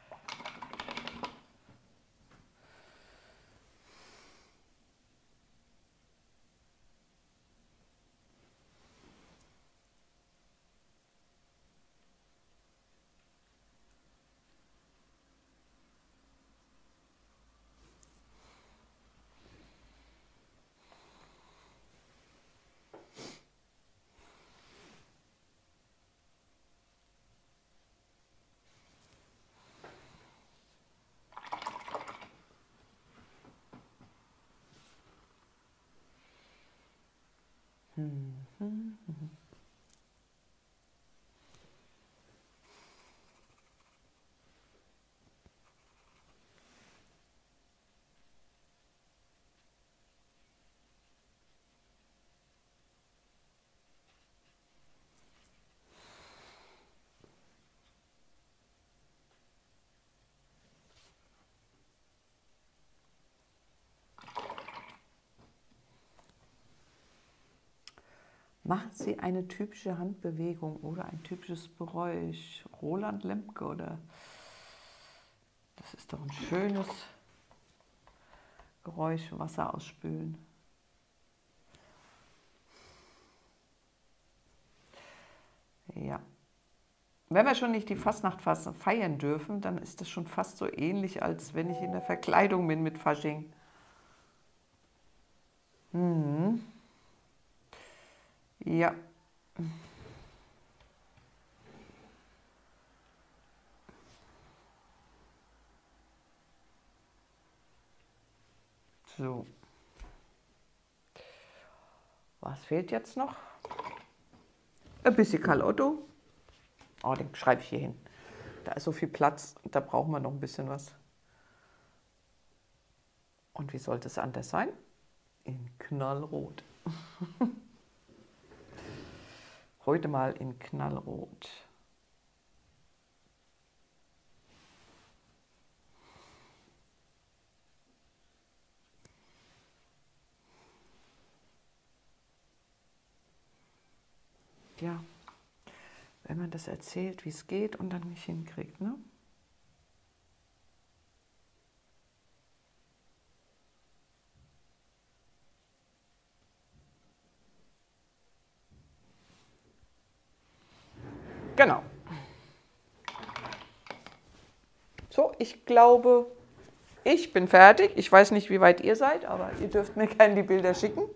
Hm, hm, hm. Machen Sie eine typische Handbewegung oder ein typisches Geräusch. Roland Lemke oder? Das ist doch ein schönes Geräusch, Wasser ausspülen. Ja. Wenn wir schon nicht die Fastnacht feiern dürfen, dann ist das schon fast so ähnlich, als wenn ich in der Verkleidung bin mit Fasching. Mhm. Ja. So. Was fehlt jetzt noch? Ein bisschen Karl Otto. Oh, den schreibe ich hier hin. Da ist so viel Platz, da brauchen wir noch ein bisschen was. Und wie sollte es anders sein? In Knallrot. Heute mal in Knallrot. Ja, wenn man das erzählt, wie es geht und dann nicht hinkriegt, ne? Genau. So, ich glaube, ich bin fertig. Ich weiß nicht, wie weit ihr seid, aber ihr dürft mir gerne die Bilder schicken.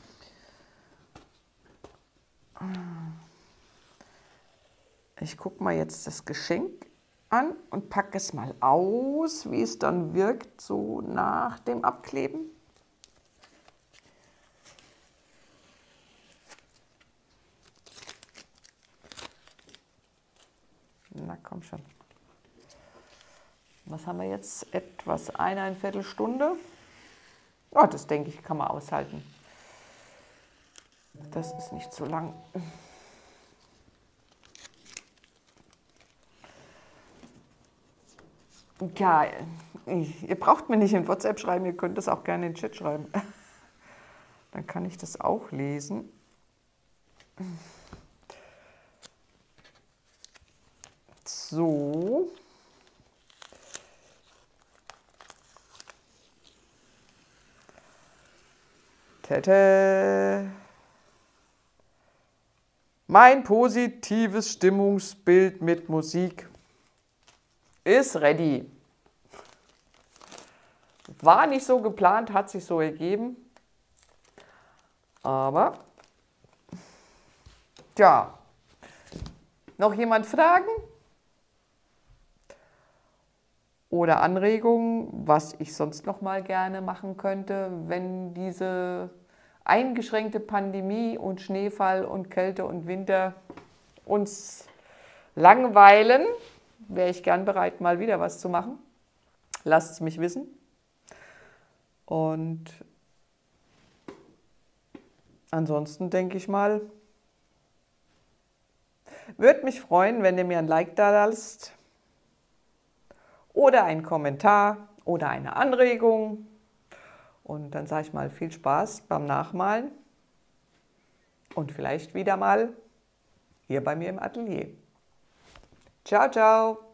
Ich gucke mal jetzt das Geschenk an und packe es mal aus, wie es dann wirkt, so nach dem Abkleben. Na komm schon. Was haben wir jetzt? Etwas eineinviertel Stunde. Oh, das denke ich, kann man aushalten. Das ist nicht zu lang. Geil. Ihr braucht mir nicht in WhatsApp schreiben, ihr könnt das auch gerne in den Chat schreiben. Dann kann ich das auch lesen. So. Tete. Mein positives Stimmungsbild mit Musik ist ready. War nicht so geplant, hat sich so ergeben. Aber Tja, noch jemand Fragen? Oder Anregungen, was ich sonst noch mal gerne machen könnte, wenn diese eingeschränkte Pandemie und Schneefall und Kälte und Winter uns langweilen, wäre ich gern bereit, mal wieder was zu machen. Lasst es mich wissen. Und ansonsten denke ich mal, würde mich freuen, wenn ihr mir ein Like da lasst oder einen Kommentar oder eine Anregung. Und dann sage ich mal viel Spaß beim Nachmalen und vielleicht wieder mal hier bei mir im Atelier. Ciao, ciao!